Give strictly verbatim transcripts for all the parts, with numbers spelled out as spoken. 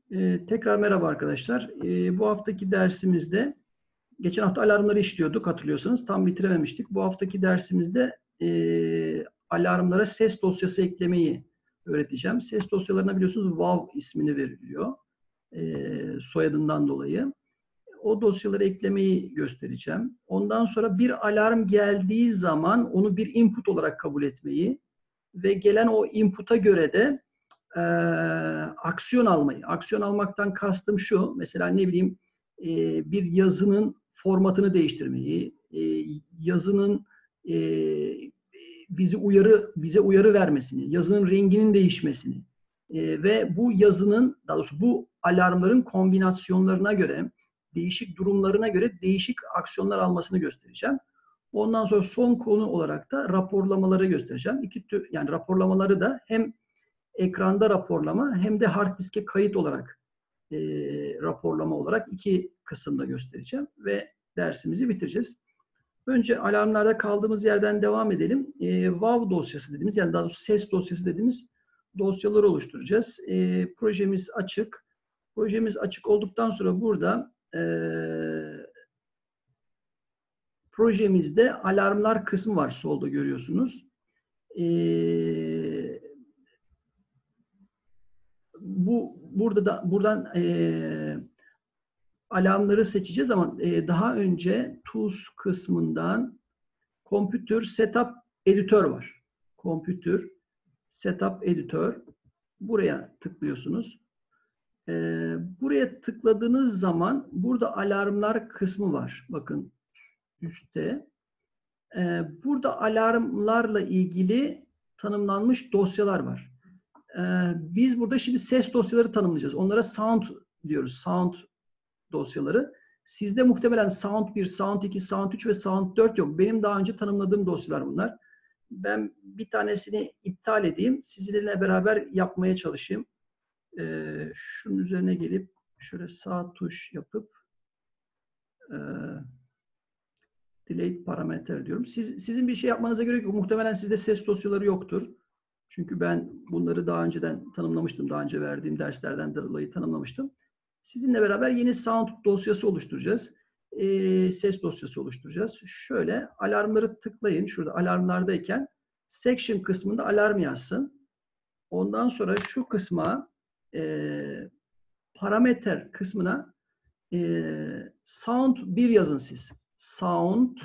Ee, tekrar merhaba arkadaşlar. Ee, bu haftaki dersimizde, geçen hafta alarmları işliyorduk hatırlıyorsanız, tam bitirememiştik. Bu haftaki dersimizde e, alarmlara ses dosyası eklemeyi öğreteceğim. Ses dosyalarına biliyorsunuz WOW ismini veriliyor e, soyadından dolayı. O dosyaları eklemeyi göstereceğim. Ondan sonra bir alarm geldiği zaman onu bir input olarak kabul etmeyi ve gelen o input'a göre de e, aksiyon almayı. Aksiyon almaktan kastım şu, mesela ne bileyim e, bir yazının formatını değiştirmeyi, e, yazının e, bizi uyarı bize uyarı vermesini, yazının renginin değişmesini e, ve bu yazının, daha doğrusu bu alarmların kombinasyonlarına göre, değişik durumlarına göre değişik aksiyonlar almasını göstereceğim. Ondan sonra son konu olarak da raporlamaları göstereceğim. İki tür, yani raporlamaları da hem ekranda raporlama hem de hard diske kayıt olarak e, raporlama olarak iki kısımda göstereceğim ve dersimizi bitireceğiz. Önce alarmlarda kaldığımız yerden devam edelim. E, WOW dosyası dediğimiz, yani daha doğrusu ses dosyası dediğimiz dosyaları oluşturacağız. E, projemiz açık. Projemiz açık olduktan sonra burada e, projemizde alarmlar kısmı var, solda görüyorsunuz. E, bu burada da buradan e, alarmları seçeceğiz ama e, daha önce Tools kısmından Computer Setup Editor var. Computer Setup Editor. Buraya tıklıyorsunuz. E, buraya tıkladığınız zaman burada alarmlar kısmı var. Bakın üstte. E, burada alarmlarla ilgili tanımlanmış dosyalar var. E, biz burada şimdi ses dosyaları tanımlayacağız. Onlara sound diyoruz. Sound dosyaları. Sizde muhtemelen Sound bir, Sound iki, Sound üç ve Sound dört yok. Benim daha önce tanımladığım dosyalar bunlar. Ben bir tanesini iptal edeyim. Sizinle beraber yapmaya çalışayım. Ee, şunun üzerine gelip şöyle sağ tuş yapıp e, delete parametre diyorum. Siz, sizin bir şey yapmanıza gerek yok. Muhtemelen sizde ses dosyaları yoktur. Çünkü ben bunları daha önceden tanımlamıştım. Daha önce verdiğim derslerden dolayı tanımlamıştım. Sizinle beraber yeni sound dosyası oluşturacağız. E, ses dosyası oluşturacağız. Şöyle alarmları tıklayın. Şurada alarmlardayken section kısmında alarm yazsın. Ondan sonra şu kısma e, parametre kısmına e, sound bir yazın siz. Sound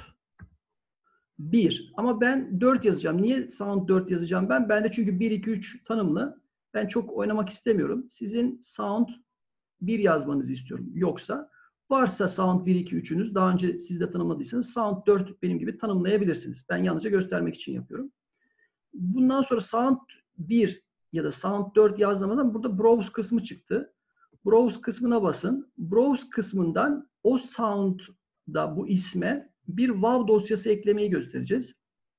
bir. Ama ben dört yazacağım. Niye sound dört yazacağım ben? Ben de çünkü bir, iki, üç tanımlı. Ben çok oynamak istemiyorum. Sizin sound bir yazmanızı istiyorum. Yoksa varsa sound bir, iki, üçünüz daha önce siz de tanımladıysanız sound dört benim gibi tanımlayabilirsiniz. Ben yalnızca göstermek için yapıyorum. Bundan sonra sound bir ya da sound dört yazdığımız zaman burada browse kısmı çıktı. Browse kısmına basın. Browse kısmından o sound'da bu isme bir WOW dosyası eklemeyi göstereceğiz.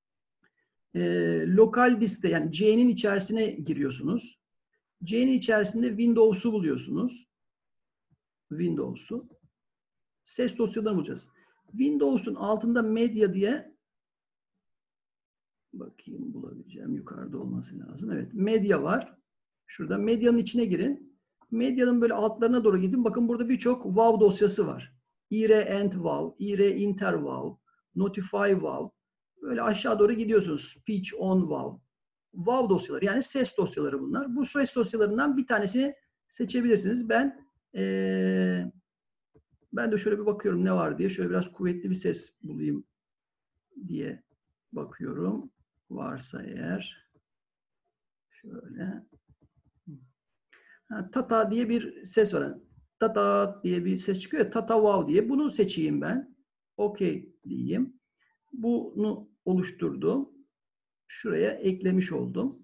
Ee, lokal diskte, yani C'nin içerisine giriyorsunuz. C'nin içerisinde Windows'u buluyorsunuz. Windows'u. Ses dosyalarını bulacağız. Windows'un altında Media diye, bakayım bulabileceğim, yukarıda olması lazım. Evet, Media var. Şurada Media'nın içine girin. Medya'nın böyle altlarına doğru gidin. Bakın burada birçok WOW dosyası var. ire end WOW, ire inter WOW, notify WOW. Böyle aşağı doğru gidiyorsunuz. Speech on WOW. WOW dosyaları, yani ses dosyaları bunlar. Bu ses dosyalarından bir tanesini seçebilirsiniz. Ben ee, ben de şöyle bir bakıyorum ne var diye. Şöyle biraz kuvvetli bir ses bulayım diye bakıyorum. Varsa eğer. Şöyle. Ha, Tata diye bir ses var. Tata diye bir ses çıkıyor. Tata wow diye. Bunu seçeyim ben. OK diyeyim. Bunu oluşturdum. Şuraya eklemiş oldum.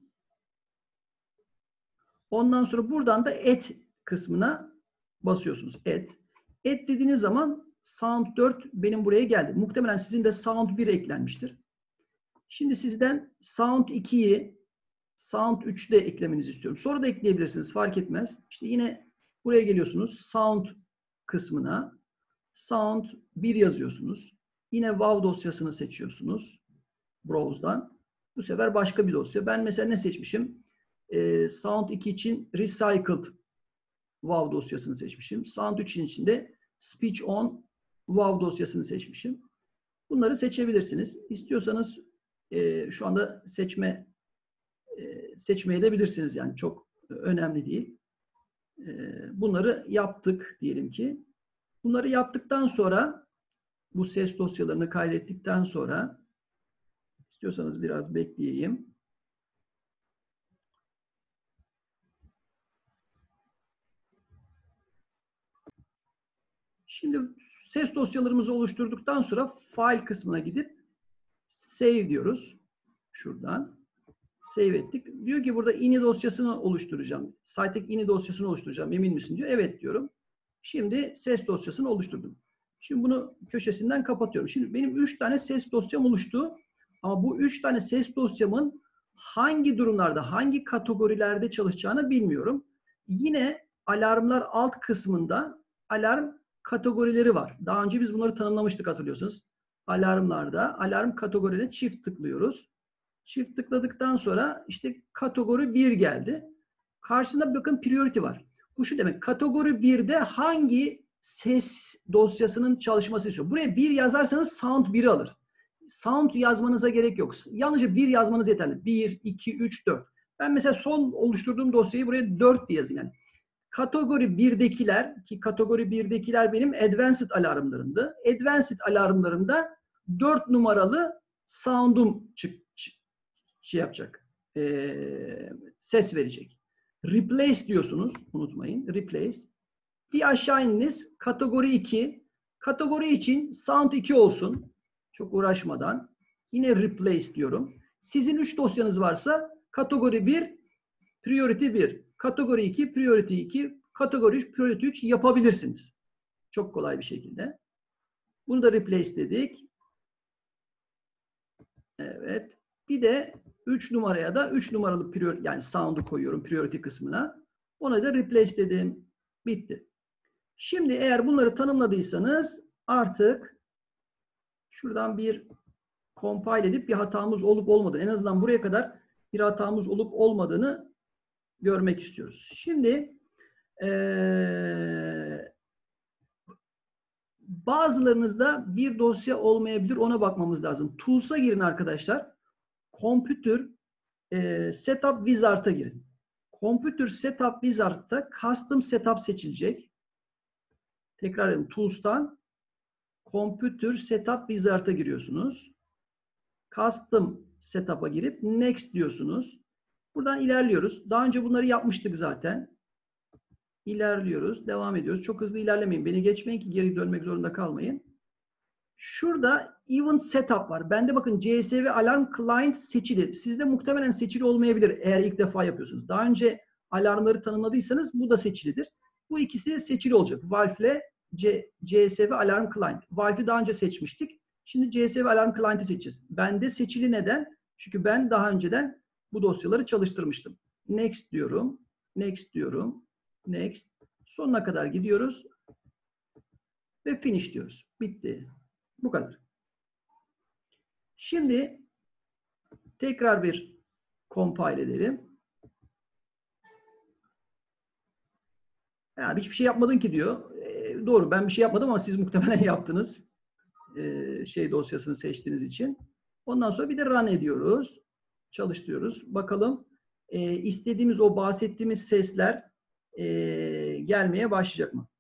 Ondan sonra buradan da add kısmına basıyorsunuz. Add. Add dediğiniz zaman Sound dört benim buraya geldi. Muhtemelen sizin de Sound bir eklenmiştir. Şimdi sizden Sound ikiyi, Sound üçü de eklemenizi istiyorum. Sonra da ekleyebilirsiniz. Fark etmez. İşte yine buraya geliyorsunuz. Sound kısmına. Sound bir yazıyorsunuz. Yine WOW dosyasını seçiyorsunuz. Browse'dan. Bu sefer başka bir dosya. Ben mesela ne seçmişim? Ee, Sound iki için Recycled WoW dosyasını seçmişim. Sound üçün içinde Speech on WoW dosyasını seçmişim. Bunları seçebilirsiniz. İstiyorsanız e, şu anda seçme e, seçmeye de bilirsiniz. Yani çok önemli değil. E, bunları yaptık diyelim ki. Bunları yaptıktan sonra bu ses dosyalarını kaydettikten sonra istiyorsanız biraz bekleyeyim. Şimdi ses dosyalarımızı oluşturduktan sonra file kısmına gidip save diyoruz. Şuradan. Save ettik. Diyor ki burada ini dosyasını oluşturacağım. Site'deki ini dosyasını oluşturacağım. Emin misin diyor. Evet diyorum. Şimdi ses dosyasını oluşturdum. Şimdi bunu köşesinden kapatıyorum. Şimdi benim üç tane ses dosyam oluştu. Ama bu üç tane ses dosyamın hangi durumlarda, hangi kategorilerde çalışacağını bilmiyorum. Yine alarmlar alt kısmında alarm kategorileri var. Daha önce biz bunları tanımlamıştık hatırlıyorsunuz. Alarmlarda alarm kategorilerine çift tıklıyoruz. Çift tıkladıktan sonra işte kategori bir geldi. Karşısında bakın priority var. Bu şu demek. Kategori birde hangi ses dosyasının çalışması istiyor? Buraya bir yazarsanız sound biri alır. Sound yazmanıza gerek yok. Yalnızca bir yazmanız yeterli. bir, iki, üç, dört. Ben mesela son oluşturduğum dosyayı buraya dört diye yazayım. Yani kategori birdekiler ki kategori birdekiler benim advanced alarmlarımdı. Advanced alarmlarımda dört numaralı sound'um çık, çık, şey yapacak. Ee, ses verecek. Replace diyorsunuz. Unutmayın. Replace. Bir aşağı ininiz. Kategori iki. Kategori için sound iki olsun. Çok uğraşmadan. Yine replace diyorum. Sizin üç dosyanız varsa kategori bir, priority bir. Kategori iki, priority iki. Kategori üç, priority üç yapabilirsiniz. Çok kolay bir şekilde. Bunu da replace dedik. Evet. Bir de üç numaraya da üç numaralı priority, yani sound'u koyuyorum priority kısmına. Ona da replace dedim. Bitti. Şimdi eğer bunları tanımladıysanız artık şuradan bir compile edip bir hatamız olup olmadığını, en azından buraya kadar bir hatamız olup olmadığını görmek istiyoruz. Şimdi ee, bazılarınızda bir dosya olmayabilir. Ona bakmamız lazım. Tools'a girin arkadaşlar. Computer e, Setup Wizard'a girin. Computer Setup Wizard'da Custom Setup seçilecek. Tekrar edin. Tools'tan Computer Setup Wizard'a giriyorsunuz. Custom Setup'a girip Next diyorsunuz. Buradan ilerliyoruz. Daha önce bunları yapmıştık zaten. İlerliyoruz. Devam ediyoruz. Çok hızlı ilerlemeyin. Beni geçmeyin ki geri dönmek zorunda kalmayın. Şurada Event Setup var. Bende bakın C S V Alarm Client seçili. Sizde muhtemelen seçili olmayabilir eğer ilk defa yapıyorsunuz. Daha önce alarmları tanımladıysanız bu da seçilidir. Bu ikisi seçili olacak. Valve ile C S V Alarm Client. Valve'i daha önce seçmiştik. Şimdi C S V Alarm Client'i seçeceğiz. Bende seçili neden? Çünkü ben daha önceden bu dosyaları çalıştırmıştım. Next diyorum. Next diyorum. Next. Sonuna kadar gidiyoruz. Ve finish diyoruz. Bitti. Bu kadar. Şimdi tekrar bir compile edelim. Yani hiçbir şey yapmadın ki diyor. E, doğru, ben bir şey yapmadım ama siz muhtemelen yaptınız. E, şey dosyasını seçtiğiniz için. Ondan sonra bir de run ediyoruz. Çalıştırıyoruz. Bakalım e, istediğimiz o bahsettiğimiz sesler e, gelmeye başlayacak mı?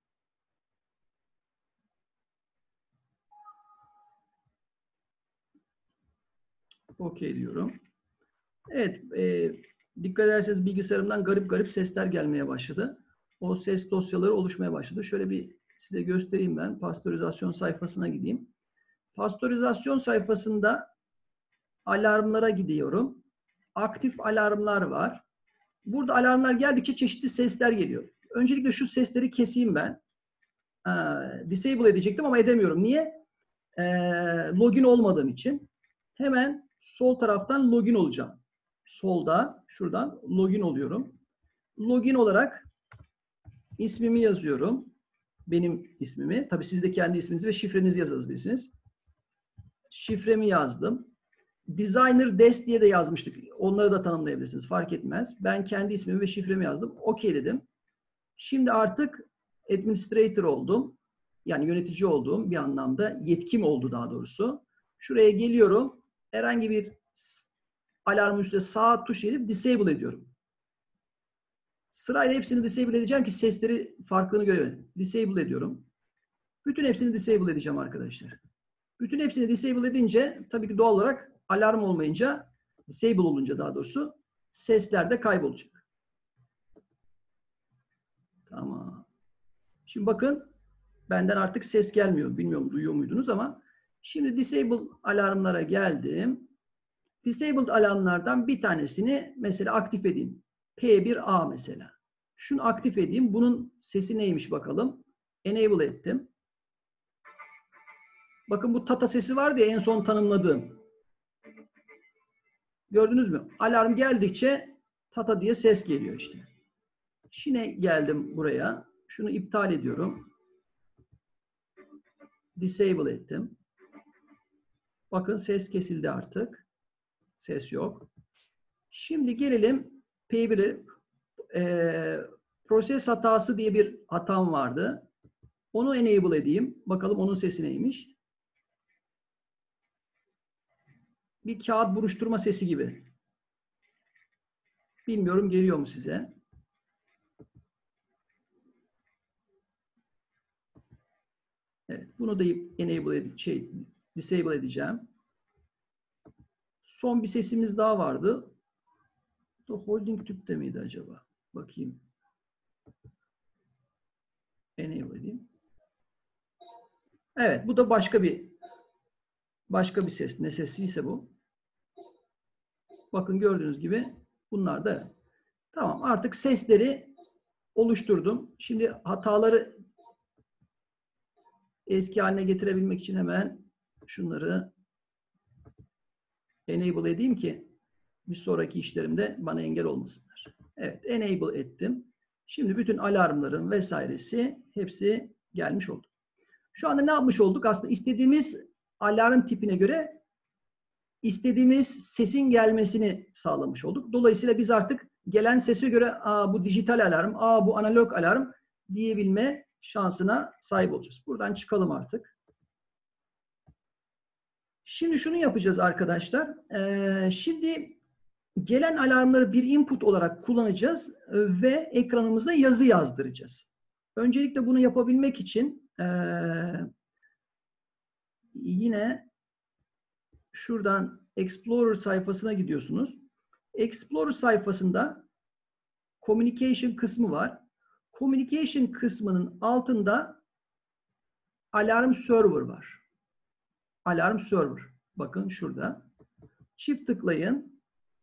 Okey diyorum. Evet. E, dikkat ederseniz bilgisayarımdan garip garip sesler gelmeye başladı. O ses dosyaları oluşmaya başladı. Şöyle bir size göstereyim ben. Pastörizasyon sayfasına gideyim. Pastörizasyon sayfasında alarmlara gidiyorum. Aktif alarmlar var. Burada alarmlar geldikçe çeşitli sesler geliyor. Öncelikle şu sesleri keseyim ben. Ha, disable edecektim ama edemiyorum. Niye? Ee, login olmadığım için. Hemen sol taraftan login olacağım. Solda, şuradan login oluyorum. Login olarak ismimi yazıyorum. Benim ismimi. Tabii siz de kendi isminizi ve şifrenizi yazabilirsiniz. Şifremi yazdım. Designer Desk diye de yazmıştık. Onları da tanımlayabilirsiniz. Fark etmez. Ben kendi ismimi ve şifremi yazdım. OK dedim. Şimdi artık administrator oldum. Yani yönetici olduğum bir anlamda, yetkim oldu daha doğrusu. Şuraya geliyorum. Herhangi bir alarmın üstüne sağ tuş edip disable ediyorum. Sırayla hepsini disable edeceğim ki sesleri farklılığını görelim. Disable ediyorum. Bütün hepsini disable edeceğim arkadaşlar. Bütün hepsini disable edince tabii ki doğal olarak alarm olmayınca, disable olunca daha doğrusu sesler de kaybolacak. Tamam. Şimdi bakın benden artık ses gelmiyor. Bilmiyorum duyuyor muydunuz ama şimdi disable alarmlara geldim. Disabled alarmlardan bir tanesini mesela aktif edeyim. P bir A mesela. Şunu aktif edeyim. Bunun sesi neymiş bakalım. Enable ettim. Bakın bu Tata sesi vardı ya en son tanımladığım. Gördünüz mü? Alarm geldikçe Tata diye ses geliyor işte. Şimdi geldim buraya. Şunu iptal ediyorum. Disable ettim. Bakın ses kesildi artık. Ses yok. Şimdi gelelim P bir'e. E, proses hatası diye bir hatam vardı. Onu enable edeyim. Bakalım onun sesi neymiş. Bir kağıt buruşturma sesi gibi. Bilmiyorum geliyor mu size? Evet, bunu da enable edip şey disable edeceğim. Son bir sesimiz daha vardı. The holding tüpte miydi acaba? Bakayım. Enable edeyim. Evet, bu da başka bir başka bir ses. Ne sesiyse bu. Bakın gördüğünüz gibi bunlar da tamam. Artık sesleri oluşturdum. Şimdi hataları eski haline getirebilmek için hemen şunları enable edeyim ki bir sonraki işlerimde bana engel olmasınlar. Evet, enable ettim. Şimdi bütün alarmların vesairesi hepsi gelmiş oldu. Şu anda ne yapmış olduk? Aslında istediğimiz alarm tipine göre istediğimiz sesin gelmesini sağlamış olduk. Dolayısıyla biz artık gelen sese göre aa bu dijital alarm, aa bu analog alarm diyebilme şansına sahip olacağız. Buradan çıkalım artık. Şimdi şunu yapacağız arkadaşlar. Ee, şimdi gelen alarmları bir input olarak kullanacağız ve ekranımıza yazı yazdıracağız. Öncelikle bunu yapabilmek için ee, yine şuradan Explorer sayfasına gidiyorsunuz. Explorer sayfasında Communication kısmı var. Communication kısmının altında Alarm Server var. Alarm Server. Bakın şurada. Çift tıklayın.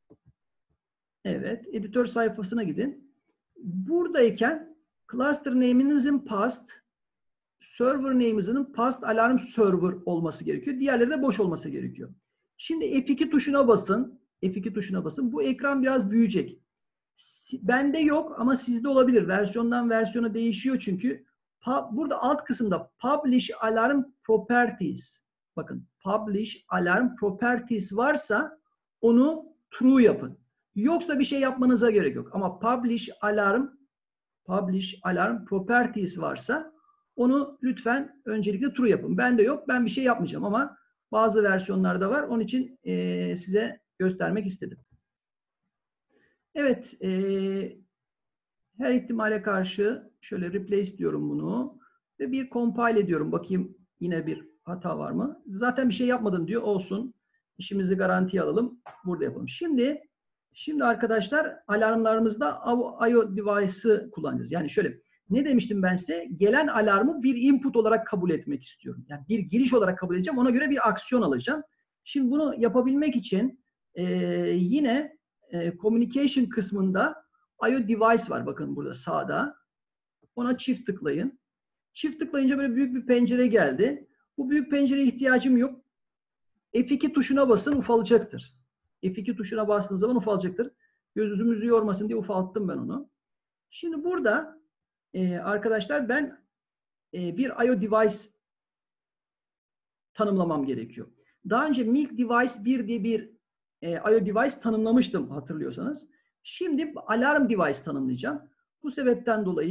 Evet. Editör sayfasına gidin. Buradayken cluster name'inizin past, server name'inizin past alarm server olması gerekiyor. Diğerleri de boş olması gerekiyor. Şimdi F iki tuşuna basın. F iki tuşuna basın. Bu ekran biraz büyüyecek. Bende yok ama sizde olabilir. Versiyondan versiyona değişiyor çünkü. Burada alt kısımda Publish Alarm Properties. Bakın Publish Alarm Properties varsa onu True yapın. Yoksa bir şey yapmanıza gerek yok. Ama Publish Alarm Publish Alarm Properties varsa onu lütfen öncelikle True yapın. Bende yok. Ben bir şey yapmayacağım ama bazı versiyonlarda var. Onun için e, size göstermek istedim. Evet. E, her ihtimale karşı şöyle replace diyorum bunu. Ve bir compile ediyorum. Bakayım yine bir hata var mı? Zaten bir şey yapmadın diyor. Olsun. İşimizi garantiye alalım. Burada yapalım. Şimdi şimdi arkadaşlar alarmlarımızda I O device'ı kullanacağız. Yani şöyle ne demiştim ben size? Gelen alarmı bir input olarak kabul etmek istiyorum. Yani bir giriş olarak kabul edeceğim. Ona göre bir aksiyon alacağım. Şimdi bunu yapabilmek için e, yine e, communication kısmında I O device var. Bakın burada sağda. Ona çift tıklayın. Çift tıklayınca böyle büyük bir pencere geldi. Bu büyük pencereye ihtiyacım yok. F iki tuşuna basın ufalacaktır. F iki tuşuna bastığınız zaman ufalacaktır. Gözümüzü yormasın diye ufalttım ben onu. Şimdi burada e, arkadaşlar ben e, bir I O device tanımlamam gerekiyor. Daha önce Milk Device bir diye bir e, I O device tanımlamıştım hatırlıyorsanız. Şimdi alarm device tanımlayacağım. Bu sebepten dolayı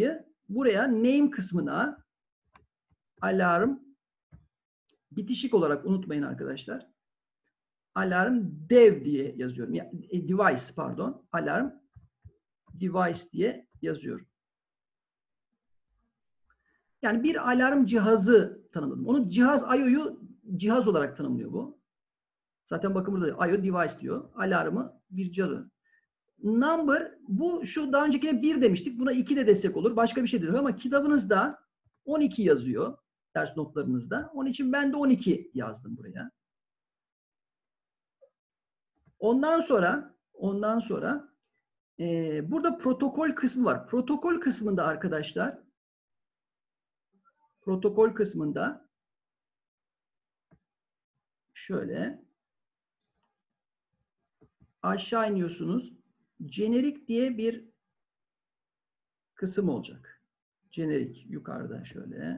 buraya name kısmına alarm bitişik olarak unutmayın arkadaşlar. Alarm dev diye yazıyorum. Yani device pardon. Alarm device diye yazıyorum. Yani bir alarm cihazı tanımladım. Onu cihaz I O'yu cihaz olarak tanımlıyor bu. Zaten bakın burada I O device diyor. Alarmı bir cihazı. Number bu şu daha öncekine bir demiştik. Buna iki de destek olur. Başka bir şey de diyor ama kitabınızda on iki yazıyor. Ders notlarınızda. Onun için ben de on iki yazdım buraya. Ondan sonra ondan sonra e, burada protokol kısmı var. Protokol kısmında arkadaşlar protokol kısmında şöyle aşağı iniyorsunuz. Jenerik diye bir kısım olacak. Jenerik yukarıda şöyle.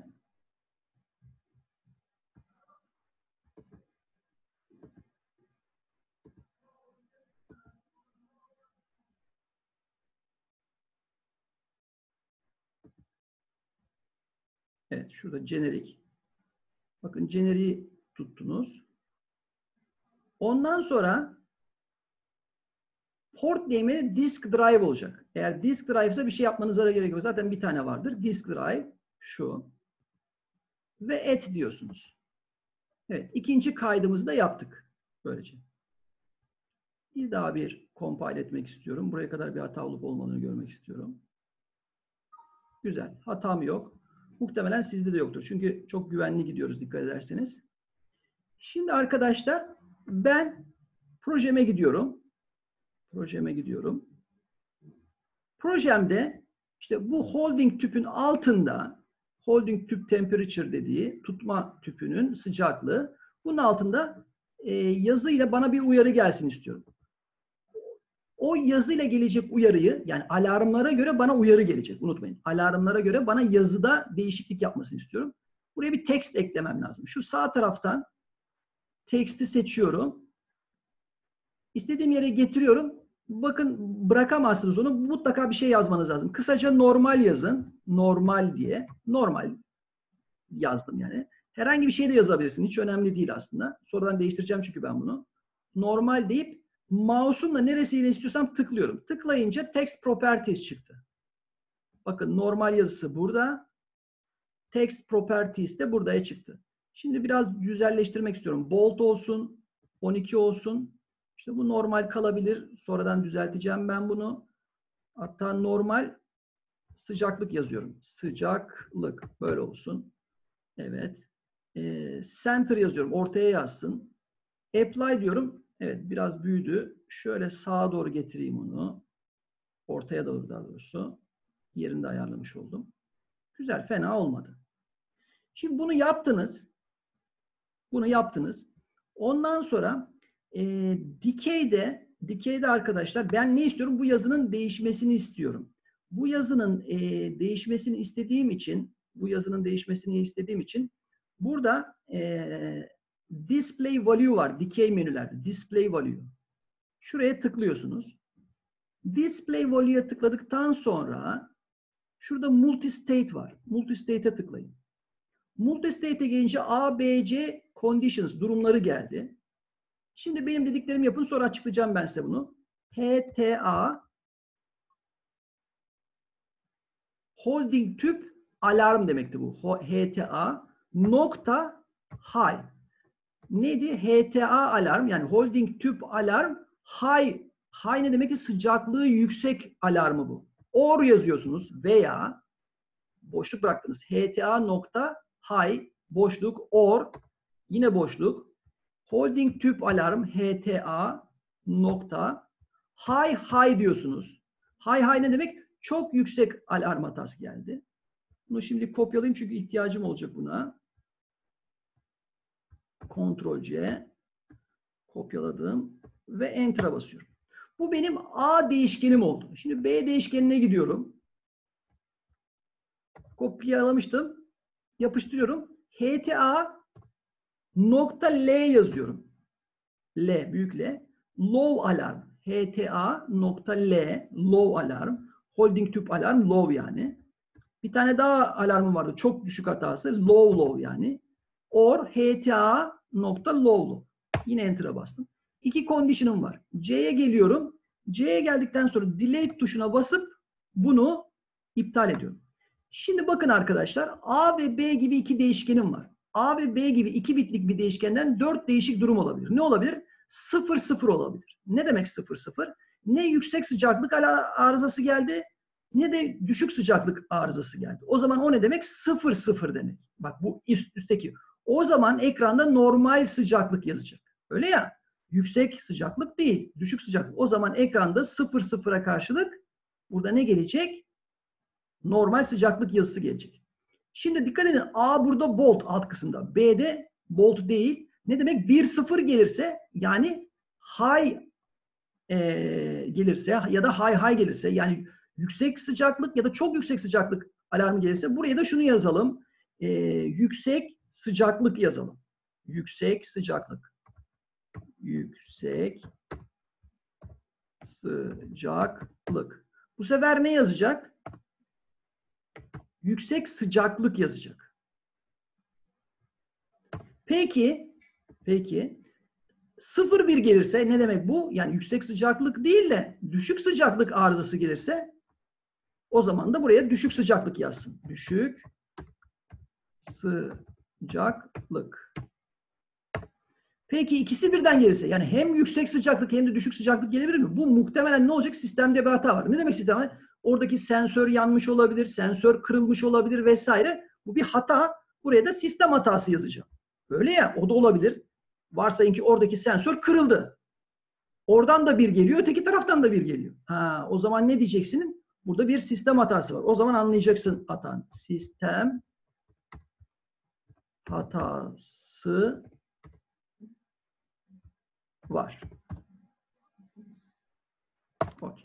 Evet, şurada jenerik. Bakın jeneriği tuttunuz. Ondan sonra port name'i disk drive olacak. Eğer disk drive ise bir şey yapmanıza gerek yok. Zaten bir tane vardır. Disk drive şu. Ve et diyorsunuz. Evet, ikinci kaydımızı da yaptık. Böylece. Bir daha bir compile etmek istiyorum. Buraya kadar bir hata olup olmadığını görmek istiyorum. Güzel. Hatam yok. Muhtemelen sizde de yoktur. Çünkü çok güvenli gidiyoruz dikkat ederseniz. Şimdi arkadaşlar ben projeme gidiyorum. Projeme gidiyorum. Projemde işte bu holding tüpün altında holding tüp temperature dediği tutma tüpünün sıcaklığı bunun altında e, yazıyla bana bir uyarı gelsin istiyorum. O yazıyla gelecek uyarıyı yani alarmlara göre bana uyarı gelecek. Unutmayın. Alarmlara göre bana yazıda değişiklik yapmasını istiyorum. Buraya bir text eklemem lazım. Şu sağ taraftan text'i seçiyorum. İstediğim yere getiriyorum. Bakın bırakamazsınız onu. Mutlaka bir şey yazmanız lazım. Kısaca normal yazın. Normal diye. Normal yazdım yani. Herhangi bir şey de yazabilirsin. Hiç önemli değil aslında. Sonradan değiştireceğim çünkü ben bunu. Normal deyip mouse'umla neresiyle istiyorsam tıklıyorum. Tıklayınca text properties çıktı. Bakın normal yazısı burada. Text properties de buraya çıktı. Şimdi biraz güzelleştirmek istiyorum. Bold olsun. on iki olsun. İşte bu normal kalabilir. Sonradan düzelteceğim ben bunu. Hatta normal sıcaklık yazıyorum. Sıcaklık. Böyle olsun. Evet. Ee, center yazıyorum. Ortaya yazsın. Apply diyorum. Evet biraz büyüdü. Şöyle sağa doğru getireyim onu. Ortaya doğru daha doğrusu. Yerinde ayarlamış oldum. Güzel. Fena olmadı. Şimdi bunu yaptınız. Bunu yaptınız. Ondan sonra e, dikeyde dikeyde arkadaşlar ben ne istiyorum? Bu yazının değişmesini istiyorum. Bu yazının e, değişmesini istediğim için bu yazının değişmesini istediğim için burada e, display value var. Dikey menülerde. Display value. Şuraya tıklıyorsunuz. Display value'ya tıkladıktan sonra şurada multistate var. Multistate'e tıklayın. Multistate'e gelince A, B, C conditions durumları geldi. Şimdi benim dediklerimi yapın sonra açıklayacağım ben size bunu. H T A holding tüp alarm demekti bu. H T A nokta high. Neydi? H T A alarm yani holding tüp alarm high. High ne demekti? Sıcaklığı yüksek alarmı bu. Or yazıyorsunuz veya boşluk bıraktınız. H T A nokta high boşluk or yine boşluk holding tüp alarm H T A nokta high high diyorsunuz. High high ne demek? Çok yüksek alarm hatası geldi. Bunu şimdi kopyalayayım çünkü ihtiyacım olacak buna. Ctrl C kopyaladım ve Enter'a basıyorum. Bu benim A değişkenim oldu. Şimdi B değişkenine gidiyorum. Kopyalamıştım. Yapıştırıyorum. H T A nokta L yazıyorum. L, büyük L. Low alarm. H T A nokta L, low alarm. Holding tüp alarm, low yani. Bir tane daha alarmım vardı. Çok düşük hatası. Low low yani. Or hta nokta low low. Yine enter'a bastım. İki condition'ım var. C'ye geliyorum. C'ye geldikten sonra delete tuşuna basıp bunu iptal ediyorum. Şimdi bakın arkadaşlar. A ve B gibi iki değişkenim var. A ve B gibi iki bitlik bir değişkenden dört değişik durum olabilir. Ne olabilir? sıfır sıfır olabilir. Ne demek sıfır sıfır? Ne yüksek sıcaklık arızası geldi, ne de düşük sıcaklık arızası geldi. O zaman o ne demek? sıfır sıfır demek. Bak bu üst, üstteki. O zaman ekranda normal sıcaklık yazacak. Öyle ya. Yüksek sıcaklık değil. Düşük sıcaklık. O zaman ekranda sıfır sıfıra karşılık burada ne gelecek? Normal sıcaklık yazısı gelecek. Şimdi dikkat edin. A burada bold alt kısımda. B'de bold değil. Ne demek? bir sıfır gelirse yani high e, gelirse ya da high high gelirse yani yüksek sıcaklık ya da çok yüksek sıcaklık alarmı gelirse buraya da şunu yazalım. E, yüksek sıcaklık yazalım. Yüksek sıcaklık. Yüksek sıcaklık. Bu sefer ne yazacak? Yüksek sıcaklık yazacak. Peki, peki sıfır bir gelirse ne demek bu? Yani yüksek sıcaklık değil de düşük sıcaklık arızası gelirse o zaman da buraya düşük sıcaklık yazsın. Düşük sıcaklık. Peki ikisi birden gelirse yani hem yüksek sıcaklık hem de düşük sıcaklık gelebilir mi? Bu muhtemelen ne olacak? Sistemde bir hata var. Ne demek sistemde? Oradaki sensör yanmış olabilir, sensör kırılmış olabilir vesaire. Bu bir hata. Buraya da sistem hatası yazacağım. Öyle ya, o da olabilir. Varsayın ki oradaki sensör kırıldı. Oradan da bir geliyor, öteki taraftan da bir geliyor. Ha, o zaman ne diyeceksin? Burada bir sistem hatası var. O zaman anlayacaksın hatanı. Sistem hatası var. Okay.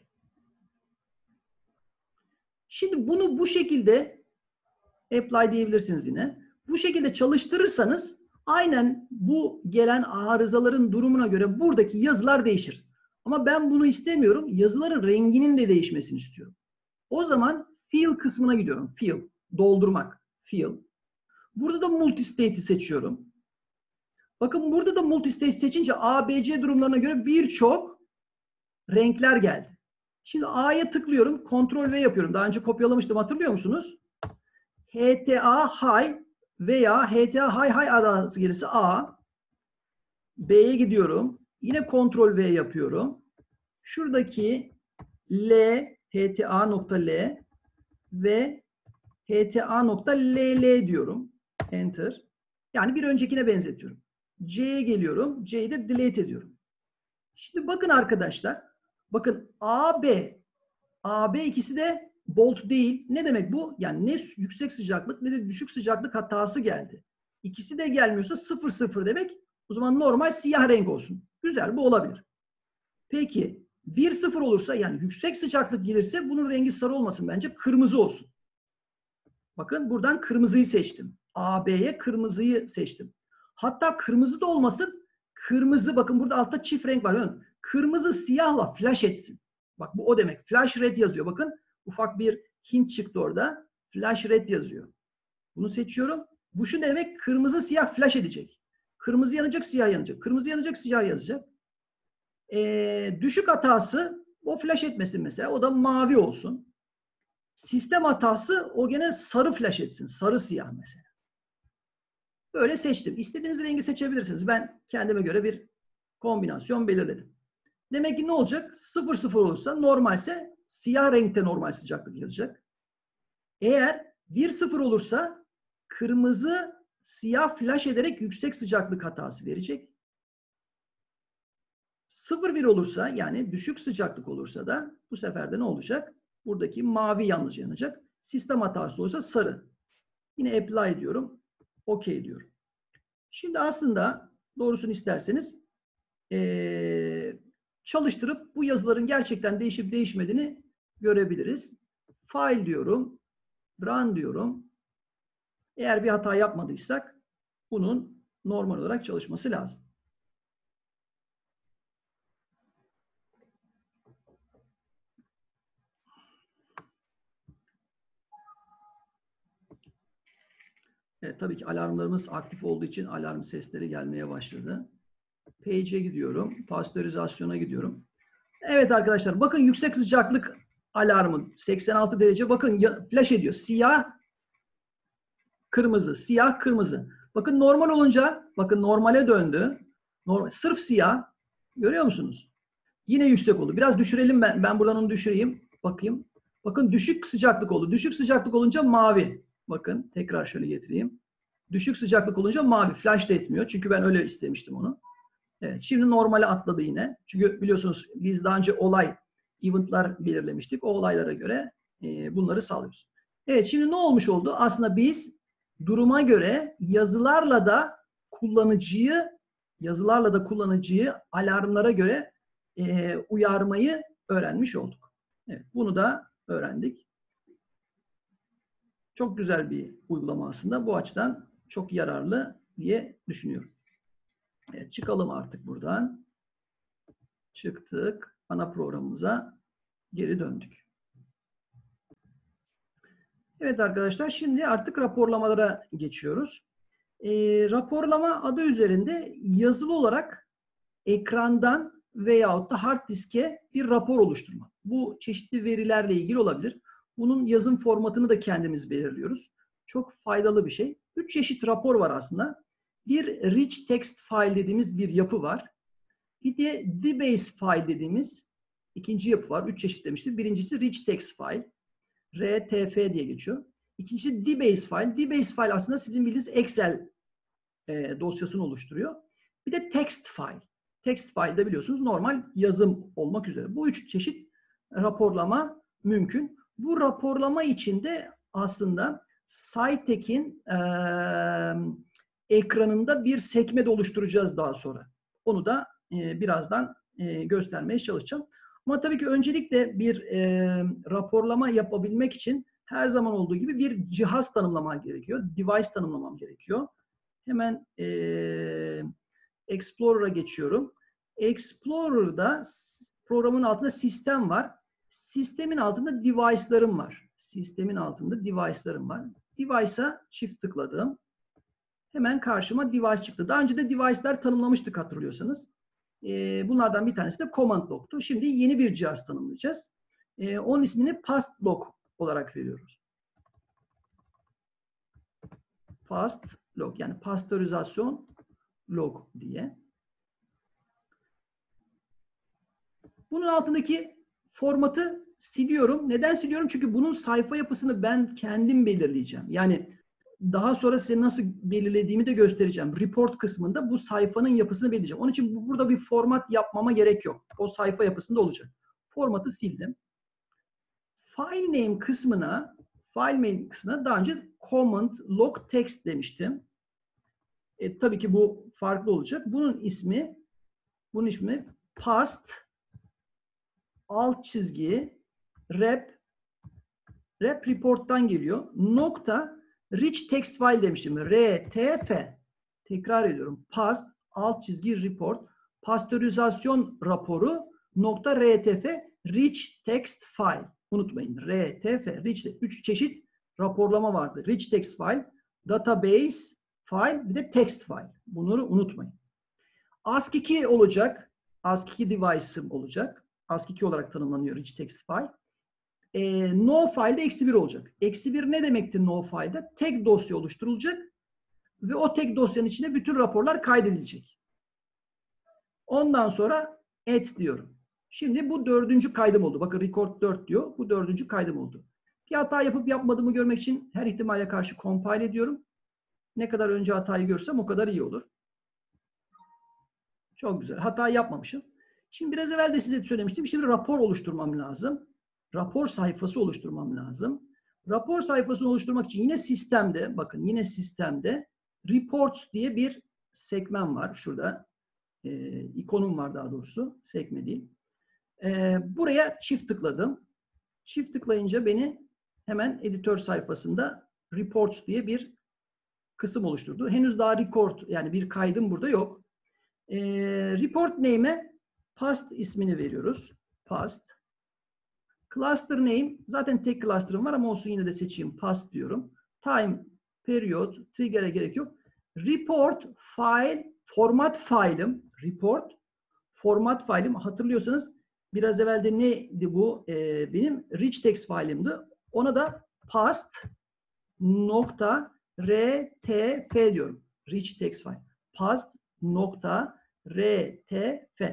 Şimdi bunu bu şekilde apply diyebilirsiniz yine. Bu şekilde çalıştırırsanız aynen bu gelen arızaların durumuna göre buradaki yazılar değişir. Ama ben bunu istemiyorum. Yazıların renginin de değişmesini istiyorum. O zaman fill kısmına gidiyorum. Fill, doldurmak. Fill. Burada da multistate'i seçiyorum. Bakın burada da multistate seçince A, B, C durumlarına göre birçok renkler geldi. Şimdi A'ya tıklıyorum. Ctrl V yapıyorum. Daha önce kopyalamıştım. Hatırlıyor musunuz? H T A high veya H T A high high arası gelirse A. B'ye gidiyorum. Yine Ctrl V yapıyorum. Şuradaki L, H T A nokta L ve H T A nokta L L diyorum. Enter. Yani bir öncekine benzetiyorum. C'ye geliyorum. C'yi de delete ediyorum. Şimdi bakın arkadaşlar. Bakın A, B. A, B ikisi de bold değil. Ne demek bu? Yani ne yüksek sıcaklık ne de düşük sıcaklık hatası geldi. İkisi de gelmiyorsa sıfır sıfır demek. O zaman normal siyah renk olsun. Güzel, bu olabilir. Peki bir sıfır olursa yani yüksek sıcaklık gelirse bunun rengi sarı olmasın bence. Kırmızı olsun. Bakın buradan kırmızıyı seçtim. A, B'ye kırmızıyı seçtim. Hatta kırmızı da olmasın. Kırmızı bakın burada altta çift renk var. Kırmızı siyahla flash etsin. Bak bu o demek. Flash red yazıyor. Bakın ufak bir hint çıktı orada. Flash red yazıyor. Bunu seçiyorum. Bu şu demek, kırmızı siyah flash edecek. Kırmızı yanacak, siyah yanacak. Kırmızı yanacak, siyah yazacak. Ee, düşük hatası o flash etmesin mesela. O da mavi olsun. Sistem hatası o gene sarı flash etsin. Sarı siyah mesela. Böyle seçtim. İstediğiniz rengi seçebilirsiniz. Ben kendime göre bir kombinasyon belirledim. Demek ki ne olacak? sıfır sıfır olursa normalse siyah renkte normal sıcaklık yazacak. Eğer bir sıfır olursa kırmızı siyah flash ederek yüksek sıcaklık hatası verecek. sıfır bir olursa yani düşük sıcaklık olursa da bu sefer de ne olacak? Buradaki mavi yalnız yanacak. Sistem hatası olursa sarı. Yine apply diyorum. OK diyorum. Şimdi aslında doğrusunu isterseniz ee, çalıştırıp bu yazıların gerçekten değişip değişmediğini görebiliriz. File diyorum. Run diyorum. Eğer bir hata yapmadıysak bunun normal olarak çalışması lazım. Evet, tabii ki alarmlarımız aktif olduğu için alarm sesleri gelmeye başladı. Page'e gidiyorum. Pastörizasyona gidiyorum. Evet arkadaşlar, bakın yüksek sıcaklık alarmı seksen altı derece, bakın flash ediyor. Siyah, kırmızı, siyah, kırmızı. Bakın normal olunca, bakın normale döndü. Normal, sırf siyah. Görüyor musunuz? Yine yüksek oldu. Biraz düşürelim ben. Ben buradan onu düşüreyim. Bakayım. Bakın düşük sıcaklık oldu. Düşük sıcaklık olunca mavi. Bakın tekrar şöyle getireyim. Düşük sıcaklık olunca mavi. Flash da etmiyor. Çünkü ben öyle istemiştim onu. Evet, şimdi normale atladı yine. Çünkü biliyorsunuz biz daha önce olay, eventlar belirlemiştik. O olaylara göre e, bunları sağlıyoruz. Evet, şimdi ne olmuş oldu? Aslında biz duruma göre yazılarla da kullanıcıyı, yazılarla da kullanıcıyı alarmlara göre e, uyarmayı öğrenmiş olduk. Evet, bunu da öğrendik. Çok güzel bir uygulama aslında. Bu açıdan çok yararlı diye düşünüyorum. Evet, çıkalım artık buradan. Çıktık. Ana programımıza geri döndük. Evet arkadaşlar, şimdi artık raporlamalara geçiyoruz. E, raporlama adı üzerinde yazılı olarak ekrandan veyahut da hard diske bir rapor oluşturma. Bu çeşitli verilerle ilgili olabilir. Bunun yazım formatını da kendimiz belirliyoruz. Çok faydalı bir şey. Üç çeşit rapor var aslında. Bir rich text file dediğimiz bir yapı var. Bir de dbase file dediğimiz ikinci yapı var. Üç çeşit demiştim. Birincisi rich text file. R T F diye geçiyor. İkincisi dbase file. Dbase file aslında sizin bildiğiniz Excel e, dosyasını oluşturuyor. Bir de text file. Text file de biliyorsunuz normal yazım olmak üzere. Bu üç çeşit raporlama mümkün. Bu raporlama içinde aslında Cytek'in e, ekranında bir sekme de oluşturacağız daha sonra. Onu da e, birazdan e, göstermeye çalışacağım. Ama tabii ki öncelikle bir e, raporlama yapabilmek için her zaman olduğu gibi bir cihaz tanımlamam gerekiyor. Device tanımlamam gerekiyor. Hemen e, Explorer'a geçiyorum. Explorer'da programın altında sistem var. Sistemin altında device'larım var. Sistemin altında device'larım var. Device'a çift tıkladım. Hemen karşıma device çıktı. Daha önce de device'lar tanımlamıştık hatırlıyorsanız. E, bunlardan bir tanesi de command log'tu. Şimdi yeni bir cihaz tanımlayacağız. E, onun ismini past log olarak veriyoruz. Past log, yani pastörizasyon log diye. Bunun altındaki formatı siliyorum. Neden siliyorum? Çünkü bunun sayfa yapısını ben kendim belirleyeceğim. Yani daha sonra size nasıl belirlediğimi de göstereceğim. Report kısmında bu sayfanın yapısını belirleyeceğim. Onun için burada bir format yapmama gerek yok. O sayfa yapısında olacak. Formatı sildim. File name kısmına file name kısmına daha önce command log text demiştim. E, tabii ki bu farklı olacak. Bunun ismi bunun ismi past alt çizgi rep rep report'tan geliyor. Nokta rich text file demiştim. R T F. Tekrar ediyorum. Past alt çizgi report pastörizasyon raporu nokta R T F rich text file. Unutmayın. R T F rich, üç çeşit raporlama vardı. Rich text file, database file, bir de text file. Bunları unutmayın. A S C I i iki olacak. A S C I i iki device'ım olacak. A S C I i iki olarak tanımlanıyor rich text file. E, no file'de eksi bir olacak. Eksi bir ne demekti no file'da? Tek dosya oluşturulacak ve o tek dosyanın içine bütün raporlar kaydedilecek. Ondan sonra add diyorum. Şimdi bu dördüncü kaydım oldu. Bakın record dört diyor. Bu dördüncü kaydım oldu. Bir hata yapıp yapmadığımı görmek için her ihtimale karşı compile ediyorum. Ne kadar önce hatayı görsem o kadar iyi olur. Çok güzel. Hata yapmamışım. Şimdi biraz evvel de size söylemiştim. Şimdi rapor oluşturmam lazım. Rapor sayfası oluşturmam lazım. Rapor sayfasını oluşturmak için yine sistemde, bakın yine sistemde reports diye bir sekmem var. Şurada e, ikonum var daha doğrusu. Sekme değil. E, buraya çift tıkladım. Çift tıklayınca beni hemen editör sayfasında reports diye bir kısım oluşturdu. Henüz daha record, yani bir kaydım burada yok. E, report name'e past ismini veriyoruz. Past. Cluster name, zaten tek cluster'ım var ama olsun yine de seçeyim. Past diyorum. Time Period, trigger'e gerek yok. Report file, format file'ım. Report, format file'im. Hatırlıyorsanız biraz evvel de neydi bu? Ee, benim rich text file'imdi. Ona da past nokta rtf diyorum. Rich text file. Past nokta rtf.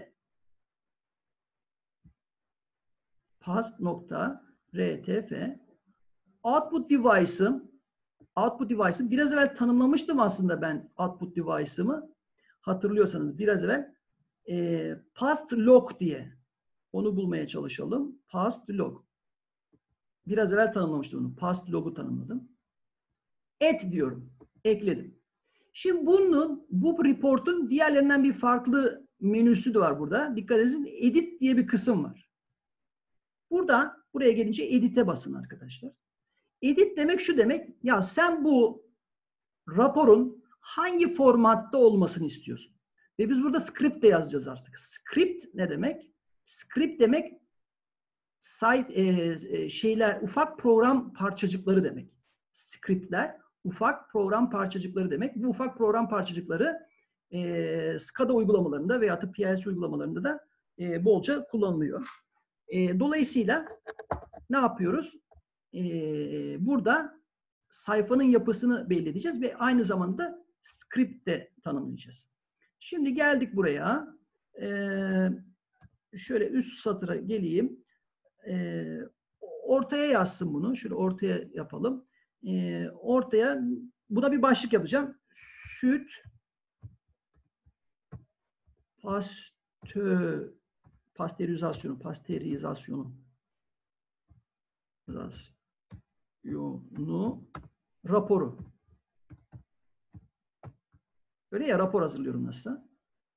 Past nokta rtf. Output device'ım. Output device'ım. Biraz evvel tanımlamıştım aslında ben output device'ımı. Hatırlıyorsanız biraz evvel e, past log diye onu bulmaya çalışalım. Past log. Biraz evvel tanımlamıştım onu. Past log'u tanımladım. Et diyorum. Ekledim. Şimdi bunun, bu report'un diğerlerinden bir farklı menüsü de var burada. Dikkat edin. Edit diye bir kısım var. Burada, buraya gelince edit'e basın arkadaşlar. Edit demek şu demek. Ya sen bu raporun hangi formatta olmasını istiyorsun? Ve biz burada script de yazacağız artık. Script ne demek? Script demek site, e, şeyler, ufak program parçacıkları demek. Scriptler, ufak program parçacıkları demek. Bu ufak program parçacıkları e, SCADA uygulamalarında veya da P L C uygulamalarında da e, bolca kullanılıyor. E, dolayısıyla ne yapıyoruz? E, burada sayfanın yapısını belli edeceğiz ve aynı zamanda script de tanımlayacağız. Şimdi geldik buraya. Ee, şöyle üst satıra geleyim. Ee, ortaya yazsın bunu. Şöyle ortaya yapalım. Ee, ortaya buna bir başlık yapacağım. Süt pastö pastörizasyonu pastörizasyonu yonu raporu. Öyle ya, rapor hazırlıyorum nasılsa.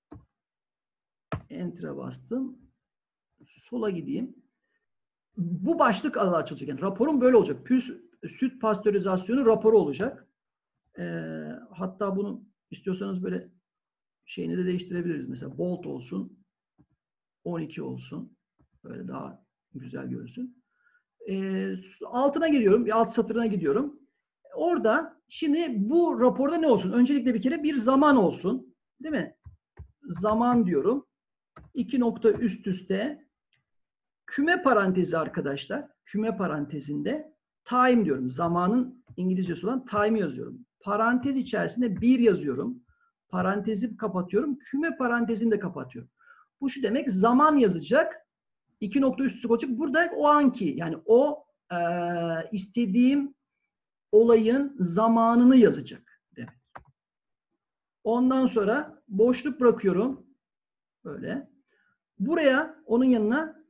Enter'a bastım. Sola gideyim. Bu başlık adı açılacak. Yani raporun böyle olacak. Püs, süt pastörizasyonu raporu olacak. Ee, hatta bunu istiyorsanız böyle şeyini de değiştirebiliriz. Mesela bold olsun. on iki olsun. Böyle daha güzel görünsün. Ee, altına geliyorum. Bir alt satırına gidiyorum. Orada şimdi bu raporda ne olsun? Öncelikle bir kere bir zaman olsun. Değil mi? Zaman diyorum. İki nokta üst üste küme parantezi arkadaşlar. Küme parantezinde time diyorum. Zamanın İngilizcesi olan time yazıyorum. Parantez içerisinde bir yazıyorum. Parantezi kapatıyorum. Küme parantezini de kapatıyorum. Bu şu demek, zaman yazacak. İki nokta üst üste olacak. Burada o anki, yani o e, istediğim olayın zamanını yazacak demek. Ondan sonra boşluk bırakıyorum. Böyle. Buraya onun yanına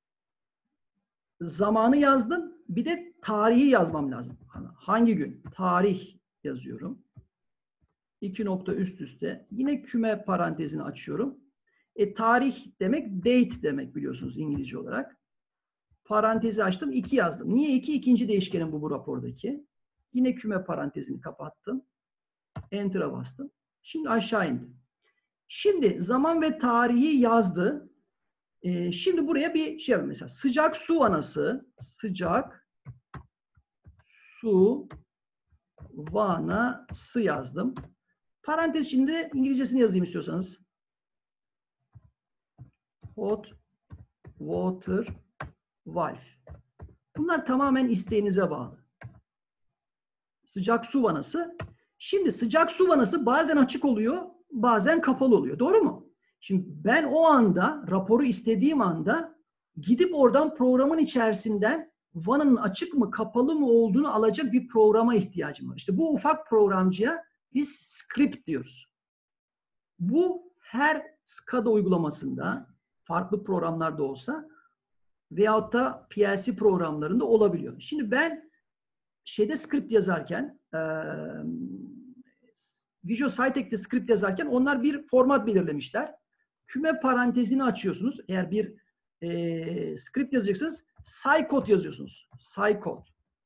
zamanı yazdım. Bir de tarihi yazmam lazım. Hangi gün? Tarih yazıyorum. İki nokta üst üste. Yine küme parantezini açıyorum. E, tarih demek date demek biliyorsunuz İngilizce olarak. Parantezi açtım. iki yazdım. Niye iki? İkinci değişkenim bu, bu rapordaki. Yine küme parantezini kapattım. Enter'a bastım. Şimdi aşağı indim. Şimdi zaman ve tarihi yazdı. Ee, şimdi buraya bir şey yapayım. Mesela sıcak su vanası, sıcak su vanası yazdım. Parantez içinde İngilizcesini yazayım istiyorsanız. Hot water valve. Bunlar tamamen isteğinize bağlı. Sıcak su vanası. Şimdi sıcak su vanası bazen açık oluyor, bazen kapalı oluyor. Doğru mu? Şimdi ben o anda, raporu istediğim anda gidip oradan programın içerisinden vananın açık mı kapalı mı olduğunu alacak bir programa ihtiyacım var. İşte bu ufak programcıya biz script diyoruz. Bu her SCADA uygulamasında, farklı programlarda olsa veyahut da P L C programlarında olabiliyor. Şimdi ben şeyde script yazarken, e, Visual Cytek'te script yazarken onlar bir format belirlemişler. Küme parantezini açıyorsunuz. Eğer bir e, script yazacaksınız, scikod yazıyorsunuz. Scikod.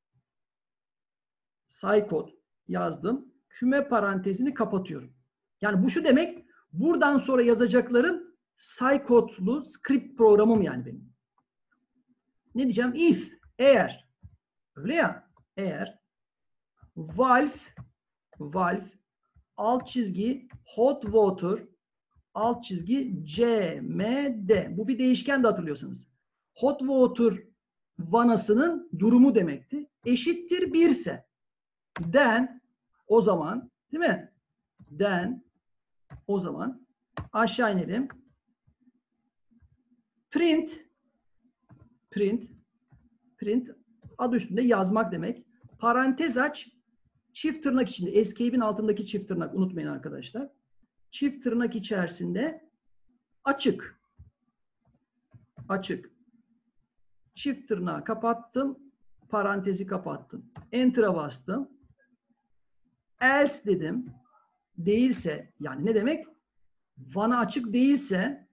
Scikod yazdım. Küme parantezini kapatıyorum. Yani bu şu demek, buradan sonra yazacaklarım scikodlu script programım yani benim. Ne diyeceğim? If, eğer, öyle ya, eğer valve valve alt çizgi hot water alt çizgi C M D. Bu bir değişken de hatırlıyorsunuz. Hot water vanasının durumu demekti. Eşittir bir ise then o zaman değil mi? Then o zaman aşağı inelim. Print print print adı üstünde yazmak demek. Parantez aç. Çift tırnak içinde. Escape'in altındaki çift tırnak. Unutmayın arkadaşlar. Çift tırnak içerisinde açık. Açık. Çift tırnağı kapattım. Parantezi kapattım. Enter'a bastım. Else dedim. Değilse, yani ne demek? Vana açık değilse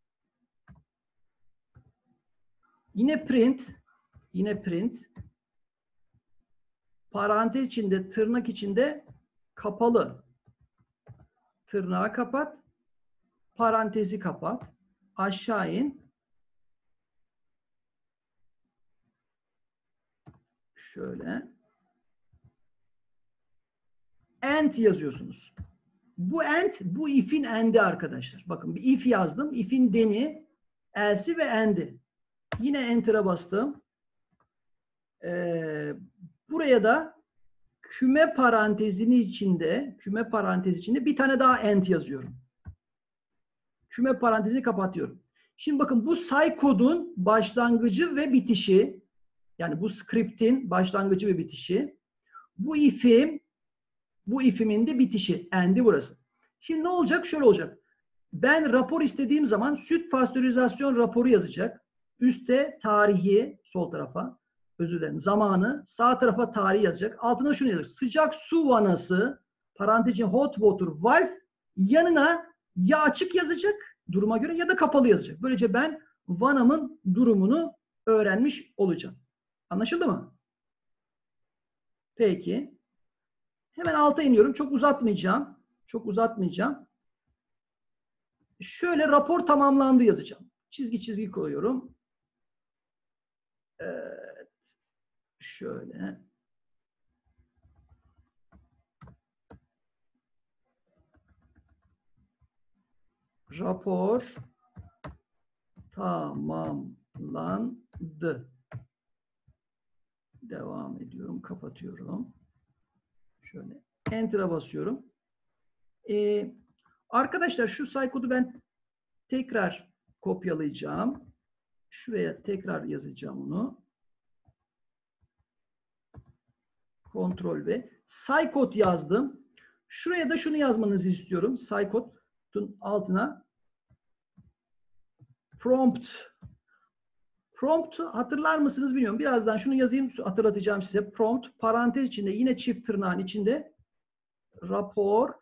yine print yine print parantez içinde, tırnak içinde kapalı. Tırnağı kapat. Parantezi kapat. Aşağı in. Şöyle. And yazıyorsunuz. Bu and, bu if'in and'i arkadaşlar. Bakın bir if yazdım. If'in deni, else'i ve and'i. Yine enter'a bastım. Ee, buraya da küme parantezinin içinde, küme parantezi içinde bir tane daha and yazıyorum. Küme parantezini kapatıyorum. Şimdi bakın bu saykodun başlangıcı ve bitişi, yani bu script'in başlangıcı ve bitişi, bu if'im, bu if'imin de bitişi, and'i burası. Şimdi ne olacak? Şöyle olacak. Ben rapor istediğim zaman süt pastörizasyon raporu yazacak. Üste tarihi, sol tarafa, özür dilerim, zamanı, sağ tarafa tarih yazacak. Altına şunu yazacak. Sıcak su vanası, parantezin hot water valve, yanına ya açık yazacak duruma göre ya da kapalı yazacak. Böylece ben vanamın durumunu öğrenmiş olacağım. Anlaşıldı mı? Peki. Hemen alta iniyorum. Çok uzatmayacağım. Çok uzatmayacağım. Şöyle rapor tamamlandı yazacağım. Çizgi çizgi koyuyorum. Evet. Şöyle. Rapor tamamlandı. Devam ediyorum. Kapatıyorum. Şöyle. Enter'a basıyorum. Ee, arkadaşlar şu saykodu ben tekrar kopyalayacağım. Şuraya tekrar yazacağım onu. Kontrol ve saykod yazdım. Şuraya da şunu yazmanızı istiyorum. Saykodun altına prompt. Prompt hatırlar mısınız bilmiyorum. Birazdan şunu yazayım, hatırlatacağım size. Prompt parantez içinde yine çift tırnağın içinde rapor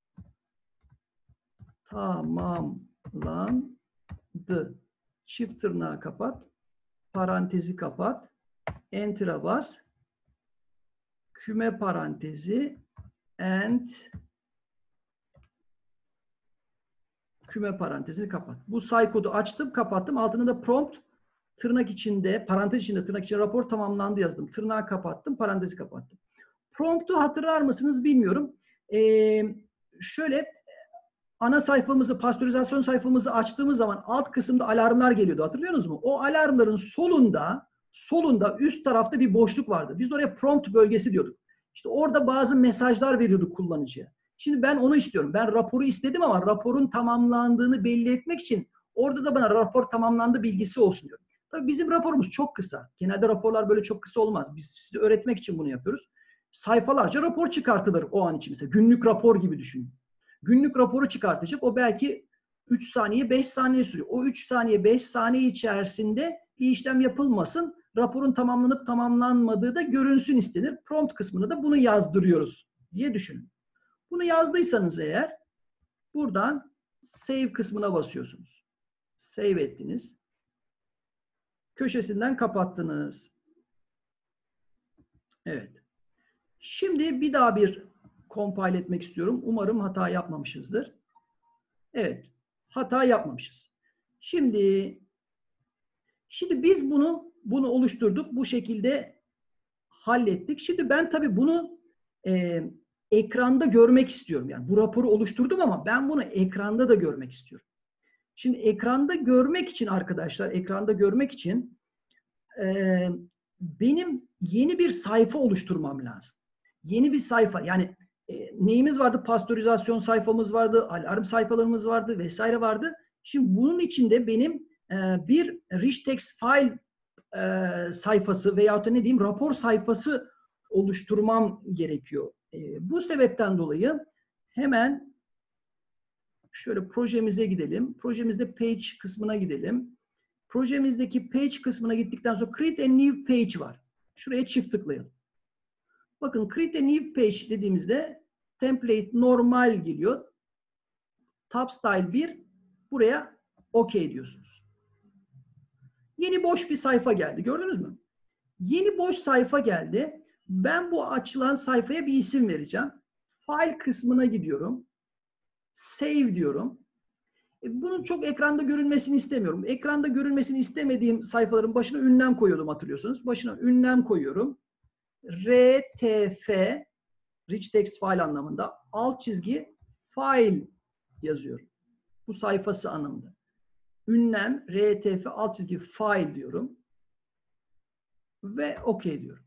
tamamlandı. Çift tırnağı kapat. Parantezi kapat. Enter'a bas. Küme parantezi and küme parantezini kapat. Bu saykodu açtım, kapattım. Altında da prompt tırnak içinde, parantez içinde, tırnak içinde rapor tamamlandı yazdım. Tırnağı kapattım, parantezi kapattım. Prompt'u hatırlar mısınız bilmiyorum. Ee, şöyle ana sayfamızı, pastörizasyon sayfamızı açtığımız zaman alt kısımda alarmlar geliyordu. Hatırlıyor musunuz mu? O alarmların solunda, solunda üst tarafta bir boşluk vardı. Biz oraya prompt bölgesi diyorduk. İşte orada bazı mesajlar veriyorduk kullanıcıya. Şimdi ben onu istiyorum. Ben raporu istedim ama raporun tamamlandığını belli etmek için orada da bana rapor tamamlandı bilgisi olsun diyorum. Tabii bizim raporumuz çok kısa. Genelde raporlar böyle çok kısa olmaz. Biz size öğretmek için bunu yapıyoruz. Sayfalarca rapor çıkartılır o an için mesela. Günlük rapor gibi düşünün. Günlük raporu çıkartacak. O belki üç saniye, beş saniye sürüyor. O üç saniye, beş saniye içerisinde bir işlem yapılmasın. Raporun tamamlanıp tamamlanmadığı da görünsün istenir. Prompt kısmını da bunu yazdırıyoruz diye düşünün. Bunu yazdıysanız eğer buradan save kısmına basıyorsunuz. Save ettiniz. Köşesinden kapattınız. Evet. Şimdi bir daha bir compile etmek istiyorum. Umarım hata yapmamışızdır. Evet. Hata yapmamışız. Şimdi şimdi biz bunu bunu oluşturduk. Bu şekilde hallettik. Şimdi ben tabii bunu e, ekranda görmek istiyorum. Yani bu raporu oluşturdum ama ben bunu ekranda da görmek istiyorum. Şimdi ekranda görmek için arkadaşlar, ekranda görmek için e, benim yeni bir sayfa oluşturmam lazım. Yeni bir sayfa. Yani e, neyimiz vardı? Pastörizasyon sayfamız vardı, alarm sayfalarımız vardı vesaire vardı. Şimdi bunun içinde benim e, bir rich text file e, sayfası veyahut da ne diyeyim rapor sayfası oluşturmam gerekiyor. E, bu sebepten dolayı hemen şöyle projemize gidelim. Projemizde page kısmına gidelim. Projemizdeki page kısmına gittikten sonra create a new page var. Şuraya çift tıklayalım. Bakın create a new page dediğimizde template normal geliyor. Tab style bir. Buraya OK diyorsunuz. Yeni boş bir sayfa geldi. Gördünüz mü? Yeni boş sayfa geldi. Ben bu açılan sayfaya bir isim vereceğim. File kısmına gidiyorum. Save diyorum. Bunun çok ekranda görünmesini istemiyorum. Ekranda görünmesini istemediğim sayfaların başına ünlem koyuyordum hatırlıyorsunuz. Başına ünlem koyuyorum. R T F Rich Text File anlamında alt çizgi file yazıyorum. Bu sayfası anlamında. Ünlem R T F alt çizgi file diyorum. Ve OK diyorum.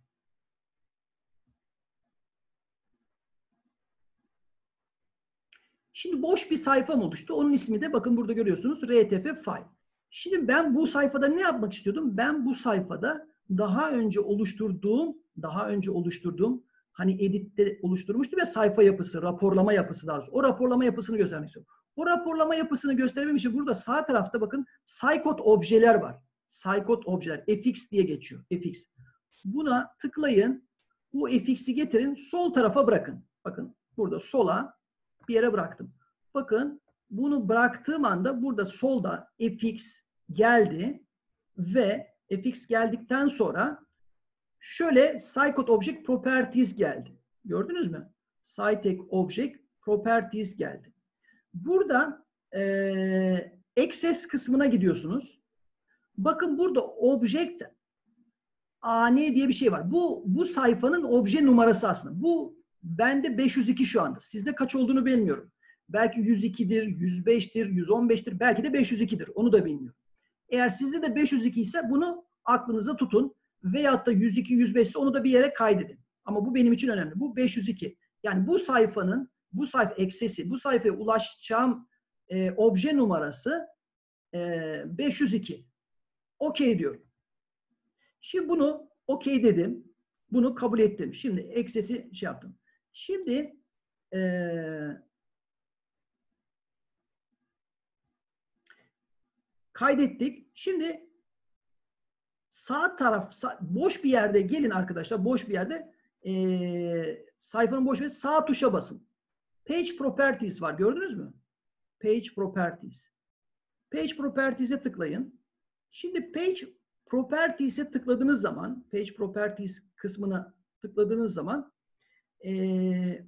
Şimdi boş bir sayfam oluştu. Onun ismi de bakın burada görüyorsunuz R T F file. Şimdi ben bu sayfada ne yapmak istiyordum? Ben bu sayfada daha önce oluşturduğum, daha önce oluşturduğum hani editte oluşturmuştum ve sayfa yapısı, raporlama yapısı daha doğrusu. O raporlama yapısını göstermek istiyorum. O raporlama yapısını göstermem için burada sağ tarafta bakın Scikit objeler var. Scikit objeler. F X diye geçiyor. F X. Buna tıklayın. Bu F X'i getirin. Sol tarafa bırakın. Bakın burada sola bir yere bıraktım. Bakın bunu bıraktığım anda burada solda F X geldi ve F X geldikten sonra şöyle Scikit Object Properties geldi. Gördünüz mü? Scikit Object Properties geldi. Burada e, Access kısmına gidiyorsunuz. Bakın burada Object A N diye bir şey var. Bu bu sayfanın obje numarası aslında. Bu bende beş yüz iki şu anda. Sizde kaç olduğunu bilmiyorum. Belki yüz ikidir, yüz beştir, yüz on beştir. Belki de beş yüz ikidir. Onu da bilmiyorum. Eğer sizde de beş yüz iki ise bunu aklınıza tutun. Veyahut da yüz iki, yüz beş ise onu da bir yere kaydedin. Ama bu benim için önemli. Bu beş yüz iki. Yani bu sayfanın, bu sayfa access'i, bu sayfaya ulaşacağım e, obje numarası e, beş yüz iki. OK diyorum. Şimdi bunu OK dedim. Bunu kabul ettim. Şimdi access'i şey yaptım. Şimdi ee, kaydettik. Şimdi sağ taraf sağ, boş bir yerde gelin arkadaşlar. Boş bir yerde ee, sayfanın boş bir sağ tuşa basın. Page Properties var. Gördünüz mü? Page Properties. Page Properties'e tıklayın. Şimdi Page Properties'e tıkladığınız zaman Page Properties kısmına tıkladığınız zaman ee,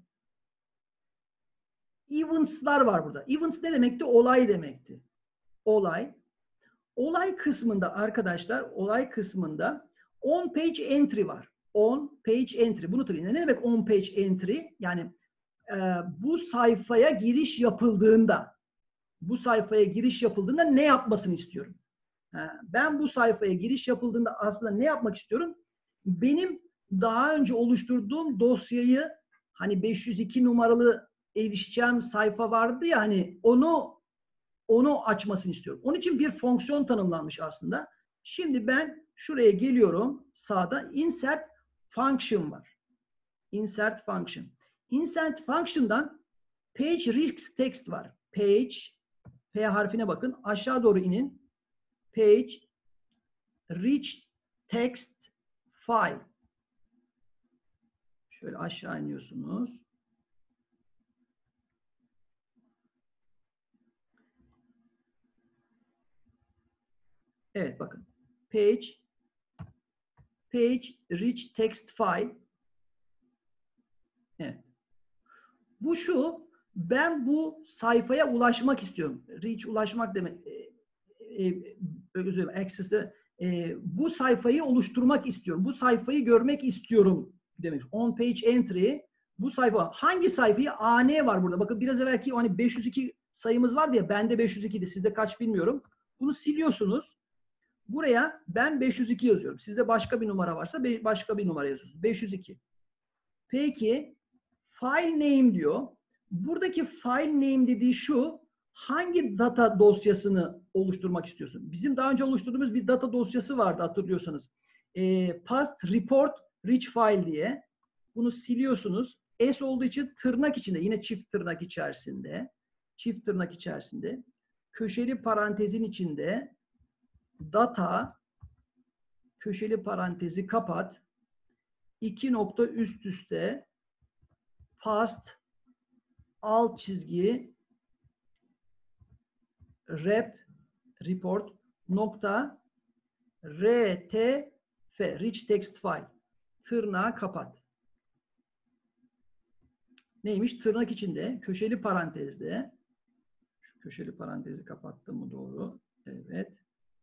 events'lar var burada. Events ne demekti? Olay demekti. Olay. Olay kısmında arkadaşlar, olay kısmında on page entry var. on page entry. Bunu tıklayın. Ne demek on page entry? Yani e, bu sayfaya giriş yapıldığında, bu sayfaya giriş yapıldığında ne yapmasını istiyorum? Ha, ben bu sayfaya giriş yapıldığında aslında ne yapmak istiyorum? Benim daha önce oluşturduğum dosyayı hani beş yüz iki numaralı erişeceğim sayfa vardı ya hani onu onu açmasını istiyorum. Onun için bir fonksiyon tanımlanmış aslında. Şimdi ben şuraya geliyorum. Sağda insert function var. Insert function. Insert function'dan page rich text var. Page P harfine bakın. Aşağı doğru inin. Page rich text file. Şöyle aşağı iniyorsunuz. Evet bakın. Page Page rich text file. Evet. Bu şu. Ben bu sayfaya ulaşmak istiyorum. Reach ulaşmak demek. E, e, özür dilerim. Access'e e, bu sayfayı oluşturmak istiyorum. Bu sayfayı görmek istiyorum demek. On page entry. Bu sayfa hangi sayfayı? A N var burada. Bakın biraz evvelki hani beş yüz iki sayımız vardı ya, bende beş yüz ikiydi. Sizde kaç bilmiyorum. Bunu siliyorsunuz. Buraya ben beş yüz iki yazıyorum. Sizde başka bir numara varsa başka bir numara yazıyorsunuz. beş yüz iki. Peki file name diyor. Buradaki file name dediği şu. Hangi data dosyasını oluşturmak istiyorsun? Bizim daha önce oluşturduğumuz bir data dosyası vardı hatırlıyorsanız. E, past report rich file diye. Bunu siliyorsunuz. S olduğu için tırnak içinde, yine çift tırnak içerisinde, çift tırnak içerisinde, köşeli parantezin içinde data, köşeli parantezi kapat, iki nokta üst üste past alt çizgi rep report nokta rtf rich text file tırnağı kapat. Neymiş? Tırnak içinde köşeli parantezde, şu köşeli parantezi kapattım mı doğru? Evet.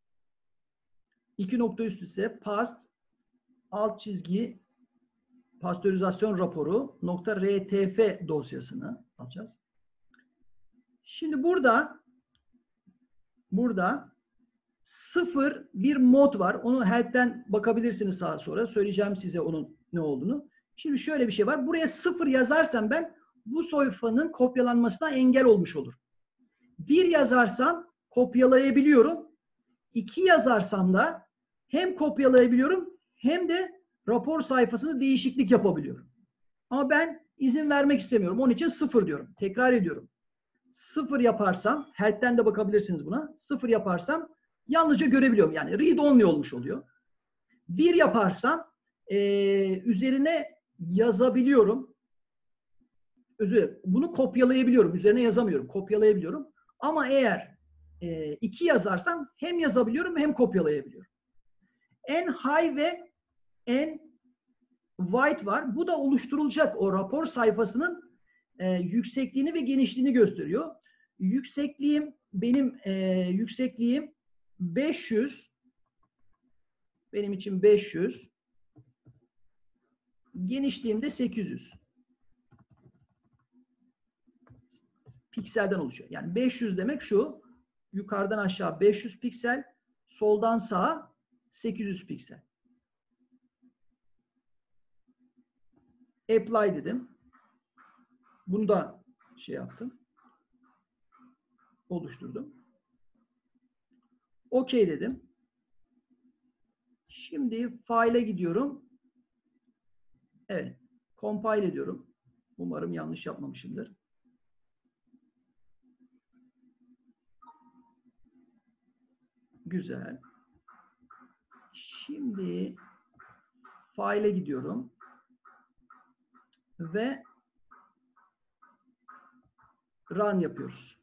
iki nokta üst üste past alt çizgi pastörizasyon raporu nokta rtf dosyasını alacağız. Şimdi burada burada sıfır bir mod var. Onu help'ten bakabilirsiniz sağa sonra. Söyleyeceğim size onun ne olduğunu. Şimdi şöyle bir şey var. Buraya sıfır yazarsam ben bu sayfanın kopyalanmasına engel olmuş olur. bir yazarsam kopyalayabiliyorum. iki yazarsam da hem kopyalayabiliyorum hem de rapor sayfasında değişiklik yapabiliyorum. Ama ben izin vermek istemiyorum. Onun için sıfır diyorum. Tekrar ediyorum. sıfır yaparsam, help'ten de bakabilirsiniz buna. sıfır yaparsam yalnızca görebiliyorum. Yani read only olmuş oluyor. bir yaparsam e, üzerine yazabiliyorum. Özür dilerim. Bunu kopyalayabiliyorum. Üzerine yazamıyorum. Kopyalayabiliyorum. Ama eğer e, iki yazarsam hem yazabiliyorum hem kopyalayabiliyorum. En high ve en wide var. Bu da oluşturulacak o rapor sayfasının e, yüksekliğini ve genişliğini gösteriyor. Yüksekliğim benim e, yüksekliğim beş yüz, benim için beş yüz, genişliğim de sekiz yüz pikselden oluşuyor. Yani beş yüz demek şu, yukarıdan aşağı beş yüz piksel, soldan sağa sekiz yüz piksel. Apply dedim. Bunu da şey yaptım. Oluşturdum. OK dedim. Şimdi file'e gidiyorum. Evet. Compile ediyorum. Umarım yanlış yapmamışımdır. Güzel. Şimdi file'e gidiyorum. Ve run yapıyoruz.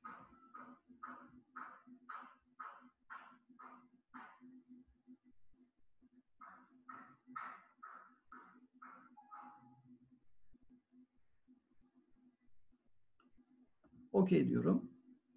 OK diyorum.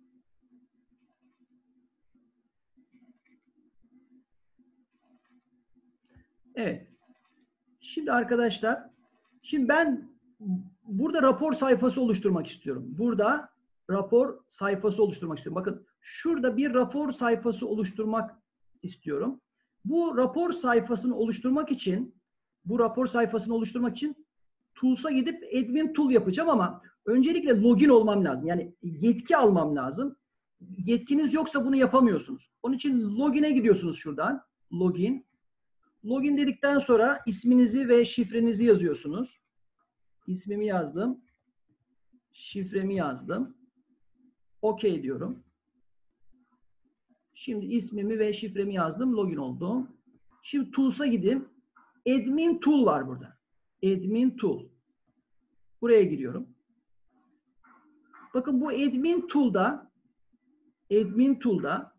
Evet. Şimdi arkadaşlar, şimdi ben burada rapor sayfası oluşturmak istiyorum. Burada rapor sayfası oluşturmak istiyorum. Bakın şurada bir rapor sayfası oluşturmak istiyorum. Bu rapor sayfasını oluşturmak için bu rapor sayfasını oluşturmak için Tools'a gidip Admin Tool yapacağım ama öncelikle login olmam lazım. Yani yetki almam lazım. Yetkiniz yoksa bunu yapamıyorsunuz. Onun için login'e gidiyorsunuz şuradan. Login. Login dedikten sonra isminizi ve şifrenizi yazıyorsunuz. İsmimi yazdım. Şifremi yazdım. OK diyorum. Şimdi ismimi ve şifremi yazdım. Login oldum. Şimdi Tools'a gideyim. Admin Tool var burada. Admin Tool. Buraya giriyorum. Bakın bu Admin Tool'da Admin Tool'da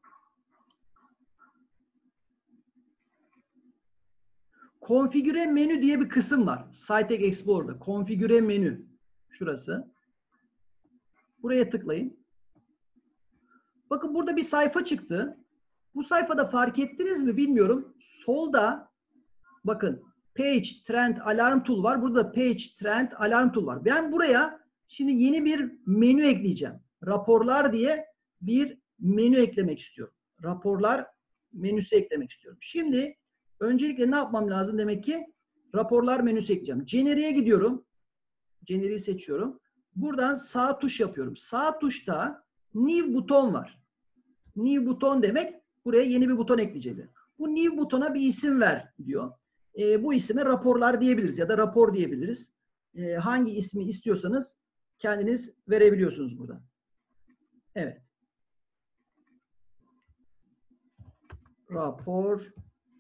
konfigüre menü diye bir kısım var. Sitex Explorer'da. Konfigüre menü. Şurası. Buraya tıklayın. Bakın burada bir sayfa çıktı. Bu sayfada fark ettiniz mi bilmiyorum. Solda bakın Page Trend Alarm Tool var. Burada da Page Trend Alarm Tool var. Ben buraya şimdi yeni bir menü ekleyeceğim. Raporlar diye bir menü eklemek istiyorum. Raporlar menüsü eklemek istiyorum. Şimdi öncelikle ne yapmam lazım? Demek ki raporlar menüsü ekleyeceğim. Generiğe gidiyorum. Generiği seçiyorum. Buradan sağ tuş yapıyorum. Sağ tuşta New buton var. New buton demek buraya yeni bir buton ekleyeceğim. Bu new butona bir isim ver diyor. E, bu isime raporlar diyebiliriz ya da rapor diyebiliriz. E, hangi ismi istiyorsanız kendiniz verebiliyorsunuz burada. Evet. Raporlar.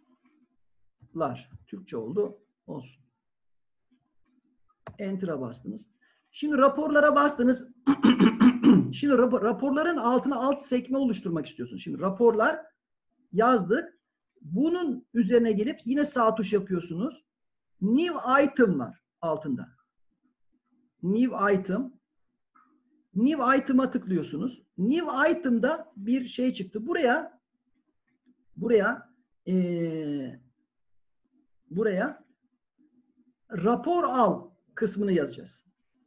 Türkçe oldu. Olsun. Enter'a bastınız. Şimdi raporlara bastınız. Şimdi rapor, raporların altına alt sekme oluşturmak istiyorsunuz. Şimdi raporlar yazdık. Bunun üzerine gelip yine sağ tuş yapıyorsunuz. New item var altında. New item. New item'a tıklıyorsunuz. New item'da bir şey çıktı. Buraya buraya ee, buraya rapor al kısmını yazacağız.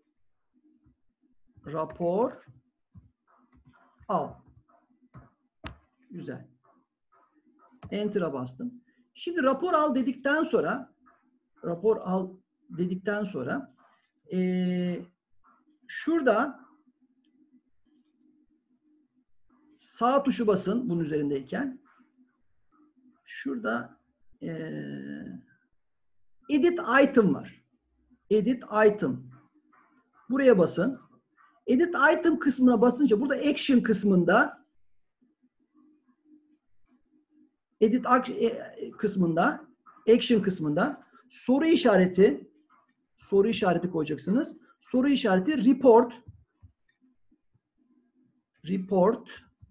Rapor al. Güzel. Enter'a bastım. Şimdi rapor al dedikten sonra rapor al dedikten sonra ee, şurada sağ tuşu basın bunun üzerindeyken. Şurada ee, edit item var. Edit item. Buraya basın. Edit item kısmına basınca burada action kısmında edit kısmında action kısmında soru işareti soru işareti koyacaksınız. Soru işareti report report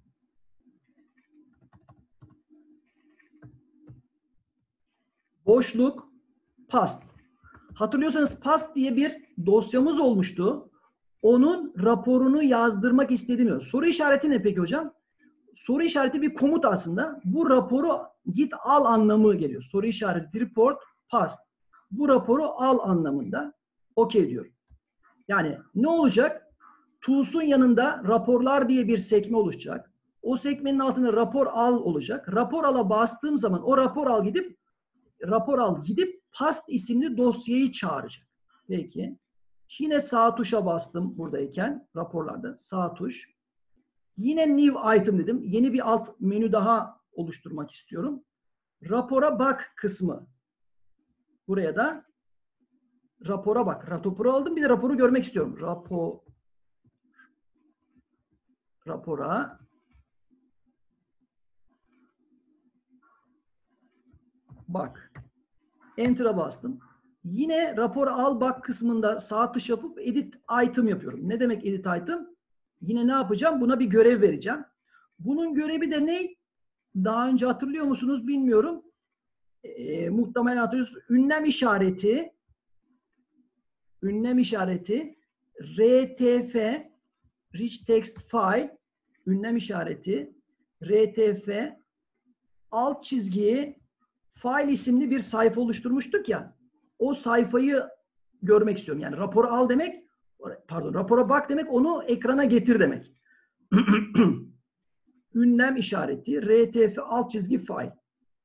boşluk past. Hatırlıyorsanız past diye bir dosyamız olmuştu. Onun raporunu yazdırmak istediğim. Soru işareti ne peki hocam? Soru işareti bir komut aslında. Bu raporu git al anlamı geliyor. Soru işareti report past. Bu raporu al anlamında. Okey diyorum. Yani ne olacak? Tools'un yanında raporlar diye bir sekme oluşacak. O sekmenin altında rapor al olacak. Rapor al'a bastığım zaman o rapor al gidip rapor al gidip past isimli dosyayı çağıracak. Peki. Yine sağ tuşa bastım buradayken raporlarda sağ tuş. Yine new item dedim. Yeni bir alt menü daha oluşturmak istiyorum. Rapora bak kısmı. Buraya da rapora bak. Raporu aldım. Bir de raporu görmek istiyorum. Rapor rapora bak. Enter'a bastım. Yine rapor al bak kısmında sağ tuş yapıp edit item yapıyorum. Ne demek edit item? Yine ne yapacağım? Buna bir görev vereceğim. Bunun görevi de ne? Daha önce hatırlıyor musunuz bilmiyorum. E, muhtemelen hatırlıyorsunuz. Ünlem işareti ünlem işareti R T F Rich Text File ünlem işareti R T F alt çizgiyi file isimli bir sayfa oluşturmuştuk ya. O sayfayı görmek istiyorum. Yani raporu al demek, pardon rapora bak demek, onu ekrana getir demek. Ünlem işareti R T F alt çizgi file.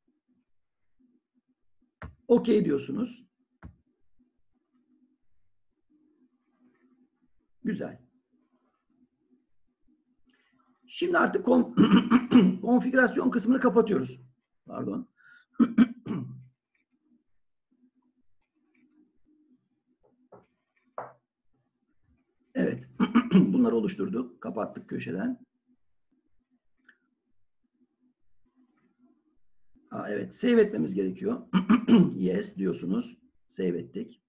Okey diyorsunuz. Güzel. Şimdi artık kon konfigürasyon kısmını kapatıyoruz. Pardon. Evet. Bunları oluşturduk. Kapattık köşeden. Aa, evet. Save etmemiz gerekiyor. Yes diyorsunuz. Save ettik.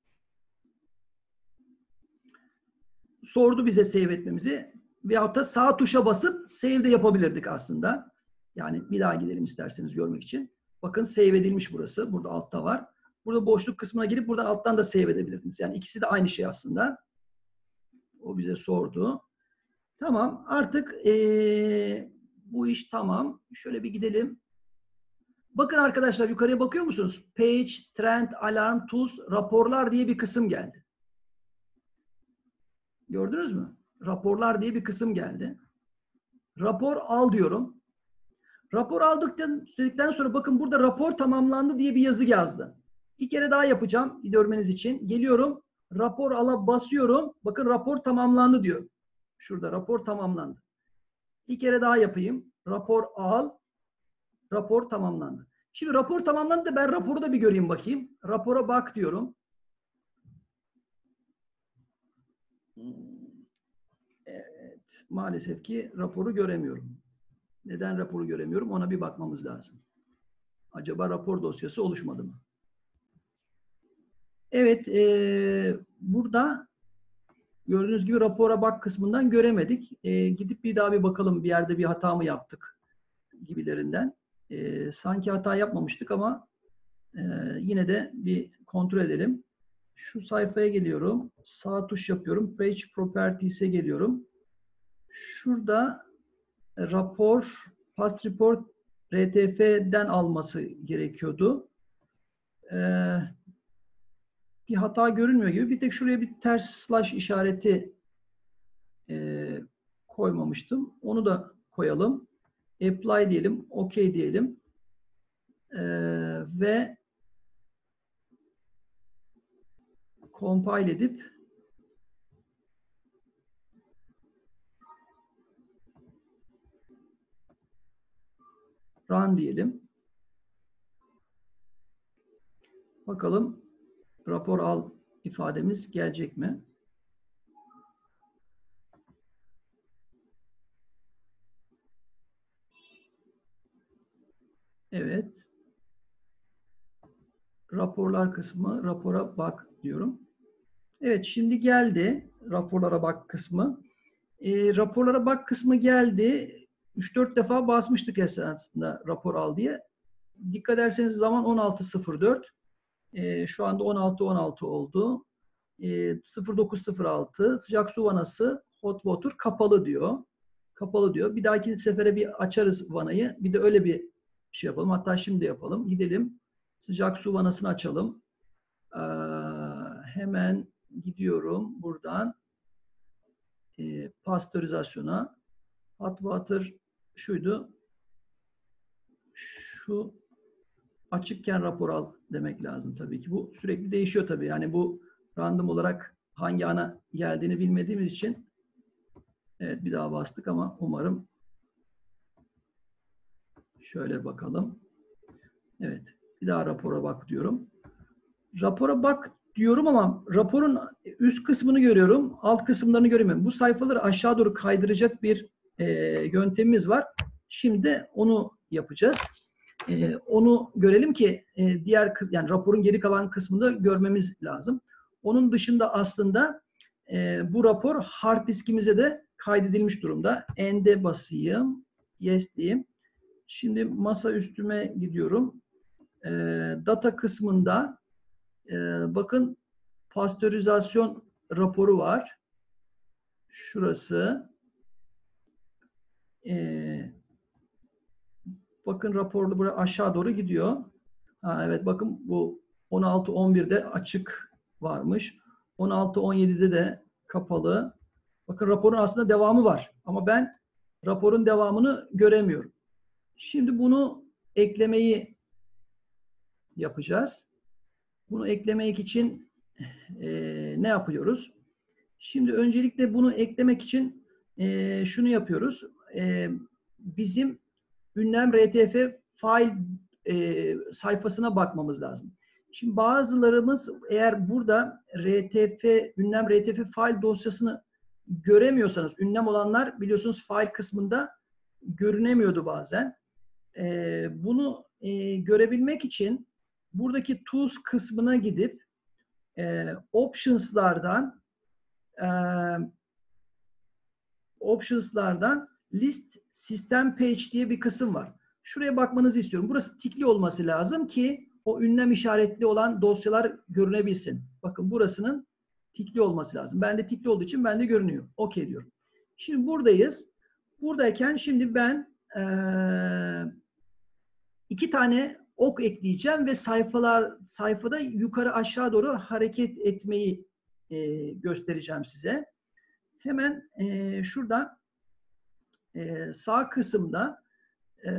Sordu bize save etmemizi. Veyahut da sağ tuşa basıp save de yapabilirdik aslında. Yani bir daha gidelim isterseniz görmek için. Bakın save edilmiş burası. Burada altta var. Burada boşluk kısmına girip buradan alttan da save edebilirdiniz. Yani ikisi de aynı şey aslında. O bize sordu. Tamam. Artık ee, bu iş tamam. Şöyle bir gidelim. Bakın arkadaşlar yukarıya bakıyor musunuz? Page, Trend, Alarm, Tools, Raporlar diye bir kısım geldi. Gördünüz mü? Raporlar diye bir kısım geldi. Rapor al diyorum. Rapor aldıktan dedikten sonra bakın burada rapor tamamlandı diye bir yazı yazdı. Bir kere daha yapacağım görmeniz için. Geliyorum. Rapor ala basıyorum. Bakın rapor tamamlandı diyor. Şurada rapor tamamlandı. Bir kere daha yapayım. Rapor al. Rapor tamamlandı. Şimdi rapor tamamlandı da ben raporu da bir göreyim bakayım. Rapora bak diyorum. Evet. Maalesef ki raporu göremiyorum. Neden raporu göremiyorum? Ona bir bakmamız lazım. Acaba rapor dosyası oluşmadı mı? Evet. E, burada gördüğünüz gibi rapora bak kısmından göremedik. E, gidip bir daha bir bakalım. Bir yerde bir hata mı yaptık gibilerinden. E, sanki hata yapmamıştık ama e, yine de bir kontrol edelim. Şu sayfaya geliyorum. Sağ tuş yapıyorum. Page Properties'e geliyorum. Şurada rapor, past report R T F'den alması gerekiyordu. Ee, bir hata görünmüyor gibi. Bir tek şuraya bir ters slash işareti e, koymamıştım. Onu da koyalım. Apply diyelim. OK diyelim. Ee, ve compile edip run diyelim. Bakalım rapor al ifademiz gelecek mi? Evet. Raporlar kısmı, rapora bak diyorum. Evet, şimdi geldi raporlara bak kısmı. E, raporlara bak kısmı geldi. üç dört defa basmıştık esasında rapor al diye. Dikkat ederseniz zaman on altı sıfır dört. E, şu anda on altı on altı oldu. E, sıfır dokuz sıfır altı. Sıcak su vanası hot water kapalı diyor. Kapalı diyor. Bir dahaki sefere bir açarız vanayı. Bir de öyle bir şey yapalım. Hatta şimdi yapalım. Gidelim. Sıcak su vanasını açalım. Ee, hemen gidiyorum buradan e, pastörizasyona. Hot water şuydu. Şu açıkken rapor al demek lazım tabii ki. Bu sürekli değişiyor tabii. Yani bu random olarak hangi ana geldiğini bilmediğimiz için evet bir daha bastık ama umarım şöyle bakalım. Evet. Bir daha rapora bak diyorum. Rapora bak diyorum ama raporun üst kısmını görüyorum. Alt kısımlarını göremiyorum. Bu sayfaları aşağı doğru kaydıracak bir e, yöntemimiz var. Şimdi onu yapacağız. E, onu görelim ki e, diğer yani raporun geri kalan kısmında görmemiz lazım. Onun dışında aslında e, bu rapor hard diskimize de kaydedilmiş durumda. End'e basayım. Yes diyeyim. Şimdi masa üstüme gidiyorum. E, data kısmında e, bakın pastörizasyon raporu var. Şurası. E, bakın raporlu buraya aşağı doğru gidiyor. Ha, evet bakın bu on altı on birde açık varmış. on altı on yedide de kapalı. Bakın raporun aslında devamı var. Ama ben raporun devamını göremiyorum. Şimdi bunu eklemeyi yapacağız. Bunu eklemek için e, ne yapıyoruz? Şimdi öncelikle bunu eklemek için e, şunu yapıyoruz. E, bizim ünlem R T F file e, sayfasına bakmamız lazım. Şimdi bazılarımız eğer burada R T F, ünlem R T F file dosyasını göremiyorsanız, ünlem olanlar biliyorsunuz file kısmında görünemiyordu bazen. E, bunu e, görebilmek için buradaki tools kısmına gidip e, options'lardan e, options'lardan list system page diye bir kısım var. Şuraya bakmanızı istiyorum. Burası tikli olması lazım ki o ünlem işaretli olan dosyalar görünebilsin. Bakın burasının tikli olması lazım. Bende tikli olduğu için bende görünüyor. OK diyorum. Şimdi buradayız. Buradayken şimdi ben ee, iki tane ok ekleyeceğim ve sayfalar sayfada yukarı aşağı doğru hareket etmeyi e, göstereceğim size. Hemen e, şurada e, sağ kısımda e,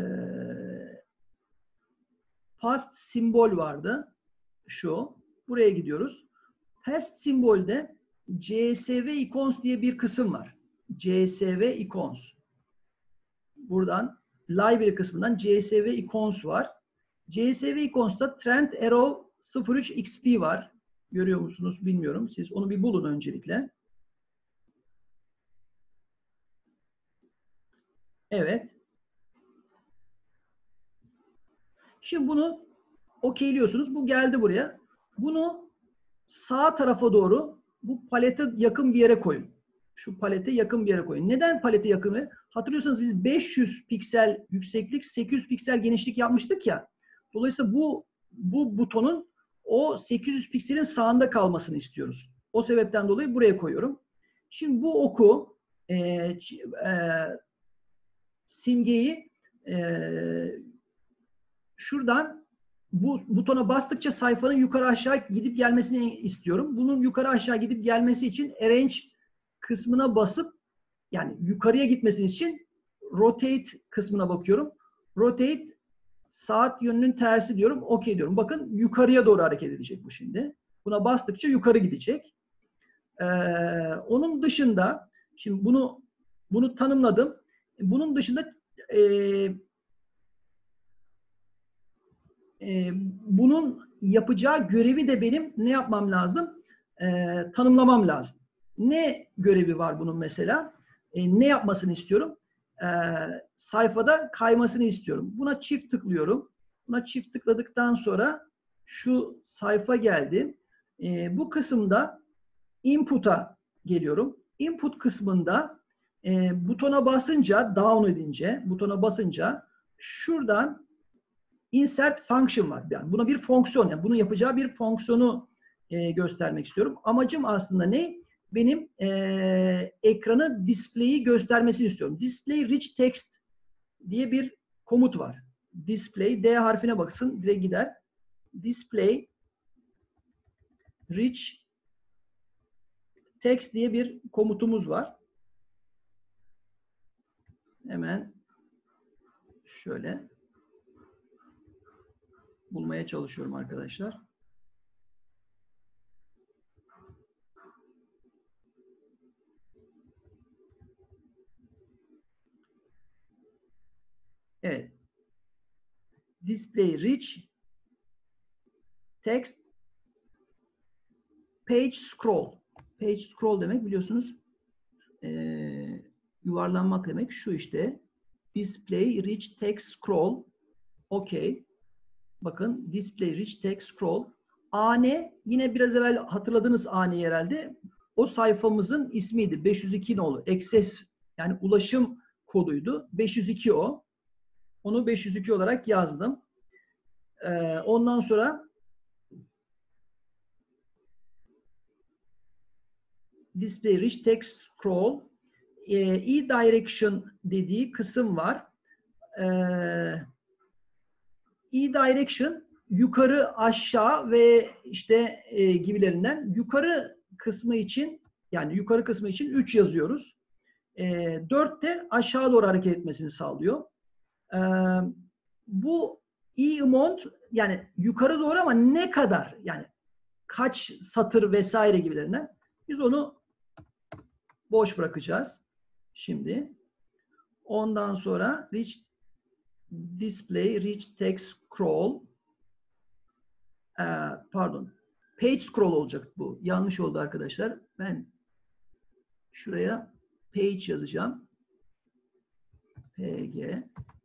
past simbol vardı. Şu. Buraya gidiyoruz. Past simbolde C S V icons diye bir kısım var. C S V icons. Buradan library kısmından C S V icons var. C S V icons'ta Trend Arrow sıfır üç X P var. Görüyor musunuz bilmiyorum. Siz onu bir bulun öncelikle. Evet. Şimdi bunu okeyliyorsunuz. Bu geldi buraya. Bunu sağ tarafa doğru bu palete yakın bir yere koyun. Şu palete yakın bir yere koyun. Neden palete yakın bir yere? Hatırlıyorsanız biz beş yüz piksel yükseklik, sekiz yüz piksel genişlik yapmıştık ya. Dolayısıyla bu bu butonun o sekiz yüz pikselin sağında kalmasını istiyoruz. O sebepten dolayı buraya koyuyorum. Şimdi bu oku e, e, simgeyi e, şuradan bu butona bastıkça sayfanın yukarı aşağı gidip gelmesini istiyorum. Bunun yukarı aşağı gidip gelmesi için arrange kısmına basıp yani yukarıya gitmesi için rotate kısmına bakıyorum. Rotate saat yönünün tersi diyorum. OK diyorum. Bakın yukarıya doğru hareket edecek bu şimdi. Buna bastıkça yukarı gidecek. Ee, onun dışında şimdi bunu bunu tanımladım. Bunun dışında e, e, bunun yapacağı görevi de benim ne yapmam lazım? E, tanımlamam lazım. Ne görevi var bunun mesela? E, ne yapmasını istiyorum? E, sayfada kaymasını istiyorum. Buna çift tıklıyorum. Buna çift tıkladıktan sonra şu sayfa geldi. E, bu kısımda input'a geliyorum. Input kısmında e, butona basınca, down edince, butona basınca şuradan insert function var. Yani buna bir fonksiyon, yani bunu yapacağı bir fonksiyonu e, göstermek istiyorum. Amacım aslında ne? Benim e, ekranı display'i göstermesini istiyorum. Display rich text diye bir komut var. Display, D harfine baksın, direkt gider. Display rich text diye bir komutumuz var. Hemen şöyle bulmaya çalışıyorum arkadaşlar. Evet. Display rich text page scroll. Page scroll demek biliyorsunuz e, yuvarlanmak demek. Şu işte. Display rich text scroll. OK. Bakın display rich text scroll. A N yine biraz evvel hatırladığınız A N'yi herhalde. O sayfamızın ismiydi. beş yüz iki nolu. Access yani ulaşım koduydu. beş yüz iki o. Onu beş yüz iki olarak yazdım. Ee, ondan sonra display rich text scroll e-direction dediği kısım var. E-direction yukarı aşağı ve işte e, gibilerinden yukarı kısmı için yani yukarı kısmı için üç yazıyoruz. E, dört de aşağı doğru hareket etmesini sağlıyor. E, bu e-amount yani yukarı doğru ama ne kadar yani kaç satır vesaire gibilerinden biz onu boş bırakacağız. Şimdi ondan sonra rich display rich text scroll ee, pardon page scroll olacak bu. Yanlış oldu arkadaşlar. Ben şuraya page yazacağım. P G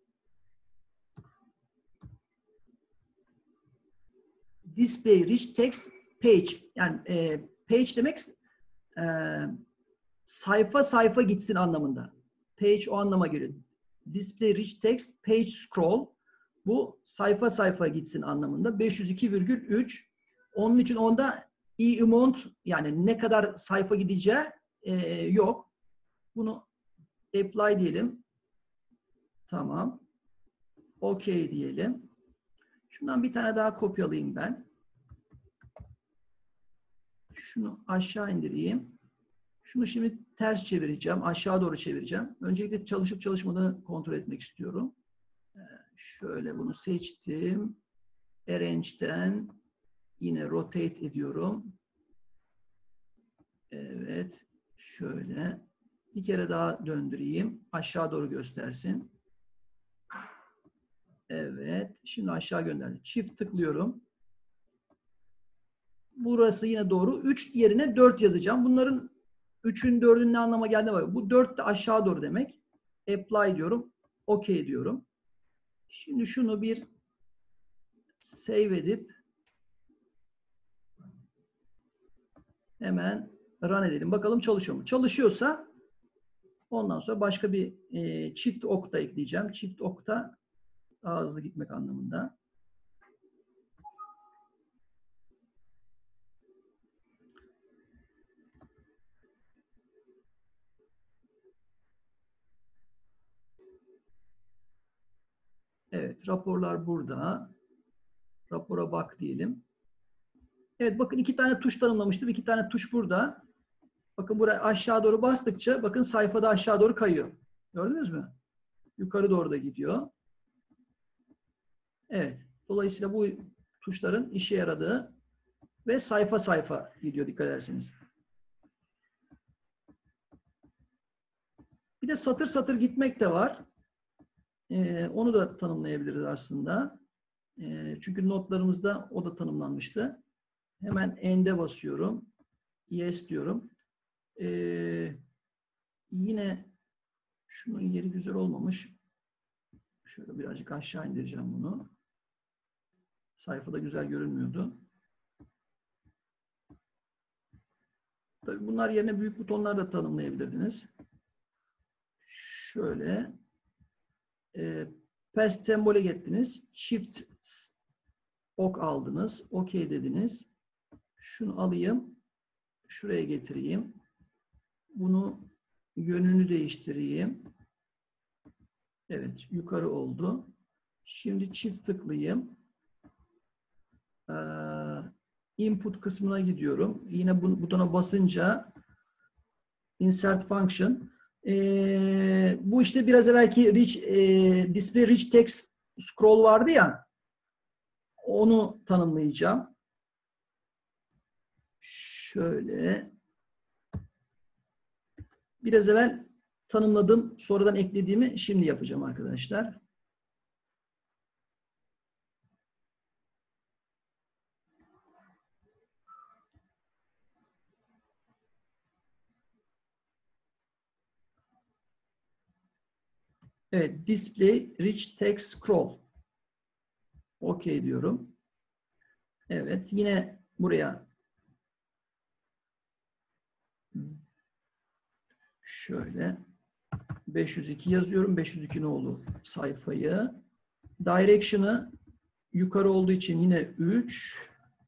display rich text page yani e, page demek e, sayfa sayfa gitsin anlamında. Page o anlama geliyor. Display rich text page scroll bu sayfa sayfa gitsin anlamında. beş yüz iki virgül üç onun için onda e-amount yani ne kadar sayfa gideceği e, yok. Bunu apply diyelim. Tamam. OK diyelim. Şundan bir tane daha kopyalayayım ben. Şunu aşağı indireyim. Şunu şimdi ters çevireceğim. Aşağı doğru çevireceğim. Öncelikle çalışıp çalışmadığını kontrol etmek istiyorum. Şöyle bunu seçtim. Arrange'den yine rotate ediyorum. Evet. Şöyle. Bir kere daha döndüreyim. Aşağı doğru göstersin. Evet. Şimdi aşağı gönderdim. Çift tıklıyorum. Burası yine doğru. üç yerine dört yazacağım. Bunların üçün dördün ne anlama geldiğine bak. Bu dört de aşağı doğru demek. Apply diyorum. OK diyorum. Şimdi şunu bir save edip hemen run edelim. Bakalım çalışıyor mu? Çalışıyorsa ondan sonra başka bir e, çift okta ekleyeceğim. Çift okta daha hızlı gitmek anlamında. Evet, raporlar burada. Rapora bak diyelim. Evet, bakın iki tane tuş tanımlamıştım. İki tane tuş burada. Bakın buraya aşağı doğru bastıkça bakın sayfada aşağı doğru kayıyor. Gördünüz mü? Yukarı doğru da gidiyor. Evet. Dolayısıyla bu tuşların işe yaradığı ve sayfa sayfa gidiyor dikkat ederseniz. Bir de satır satır gitmek de var. Ee, onu da tanımlayabiliriz aslında. Ee, çünkü notlarımızda o da tanımlanmıştı. Hemen end'e basıyorum. Yes diyorum. Ee, yine şunun yeri güzel olmamış. Şöyle birazcık aşağı indireceğim bunu. Sayfada güzel görünmüyordu. Tabii bunlar yerine büyük butonlar da tanımlayabilirdiniz. Şöyle e, paste sembole gittiniz. Shift ok aldınız. OK dediniz. Şunu alayım. Şuraya getireyim. Bunu yönünü değiştireyim. Evet, yukarı oldu. Şimdi çift tıklayayım. Ee, input kısmına gidiyorum. Yine bu butona basınca insert function. Ee, bu işte biraz evvelki rich, e, display rich text scroll vardı ya. Onu tanımlayacağım. Şöyle. Biraz evvel tanımladım. Sonradan eklediğimi şimdi yapacağım arkadaşlar. Evet. Display rich text scroll. OK diyorum. Evet. Yine buraya şöyle beş yüz iki yazıyorum. beş yüz iki nolu sayfayı. Direction'ı yukarı olduğu için yine üç.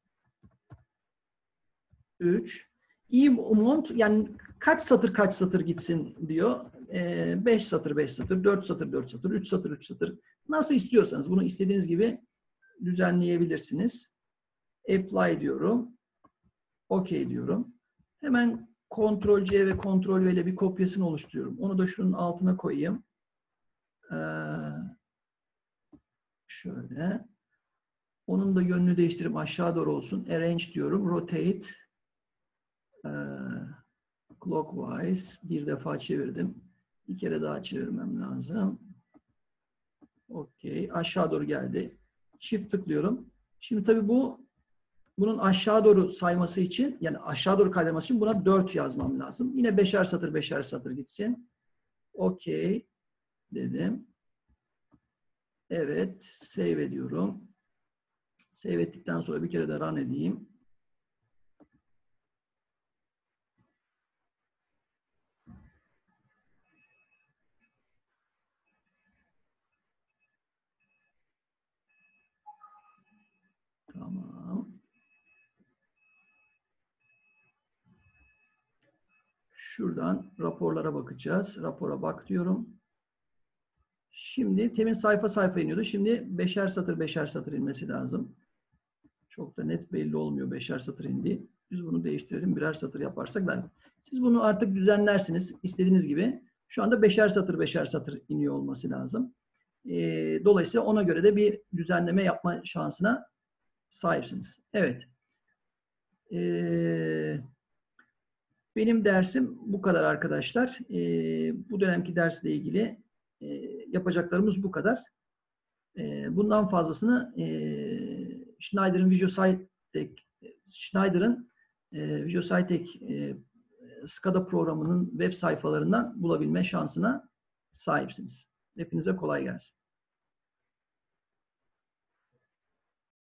üç. Emount yani kaç satır kaç satır gitsin diyor. E, beş satır beş satır, dört satır dört satır, üç satır üç satır. Nasıl istiyorsanız bunu istediğiniz gibi düzenleyebilirsiniz. Apply diyorum. OK diyorum. Hemen Ctrl C ve Ctrl V ile bir kopyasını oluşturuyorum. Onu da şunun altına koyayım. Ee, şöyle. Onun da yönünü değiştirip aşağı doğru olsun. Arrange diyorum. Rotate. Ee, clockwise. Bir defa çevirdim. Bir kere daha çevirmem lazım. OK. Aşağı doğru geldi. Çift tıklıyorum. Şimdi tabii bu bunun aşağı doğru sayması için yani aşağı doğru kaydırması için buna dört yazmam lazım. Yine beşer satır beşer satır gitsin. OK dedim. Evet. Save ediyorum. Save ettikten sonra bir kere de run edeyim. Tamam. Şuradan raporlara bakacağız. Rapora bak diyorum. Şimdi temin sayfa sayfa iniyordu. Şimdi beşer satır beşer satır inmesi lazım. Çok da net belli olmuyor beşer satır indiği. Biz bunu değiştirelim. Birer satır yaparsak daha. Siz bunu artık düzenlersiniz. İstediğiniz gibi. Şu anda beşer satır beşer satır iniyor olması lazım. E, dolayısıyla ona göre de bir düzenleme yapma şansına sahipsiniz. Evet. E, benim dersim bu kadar arkadaşlar. E, bu dönemki dersle ilgili e, yapacaklarımız bu kadar. E, bundan fazlasını e, Schneider'ın VisualSciTech Schneider'ın e, VisualSciTech e, SCADA programının web sayfalarından bulabilme şansına sahipsiniz. Hepinize kolay gelsin.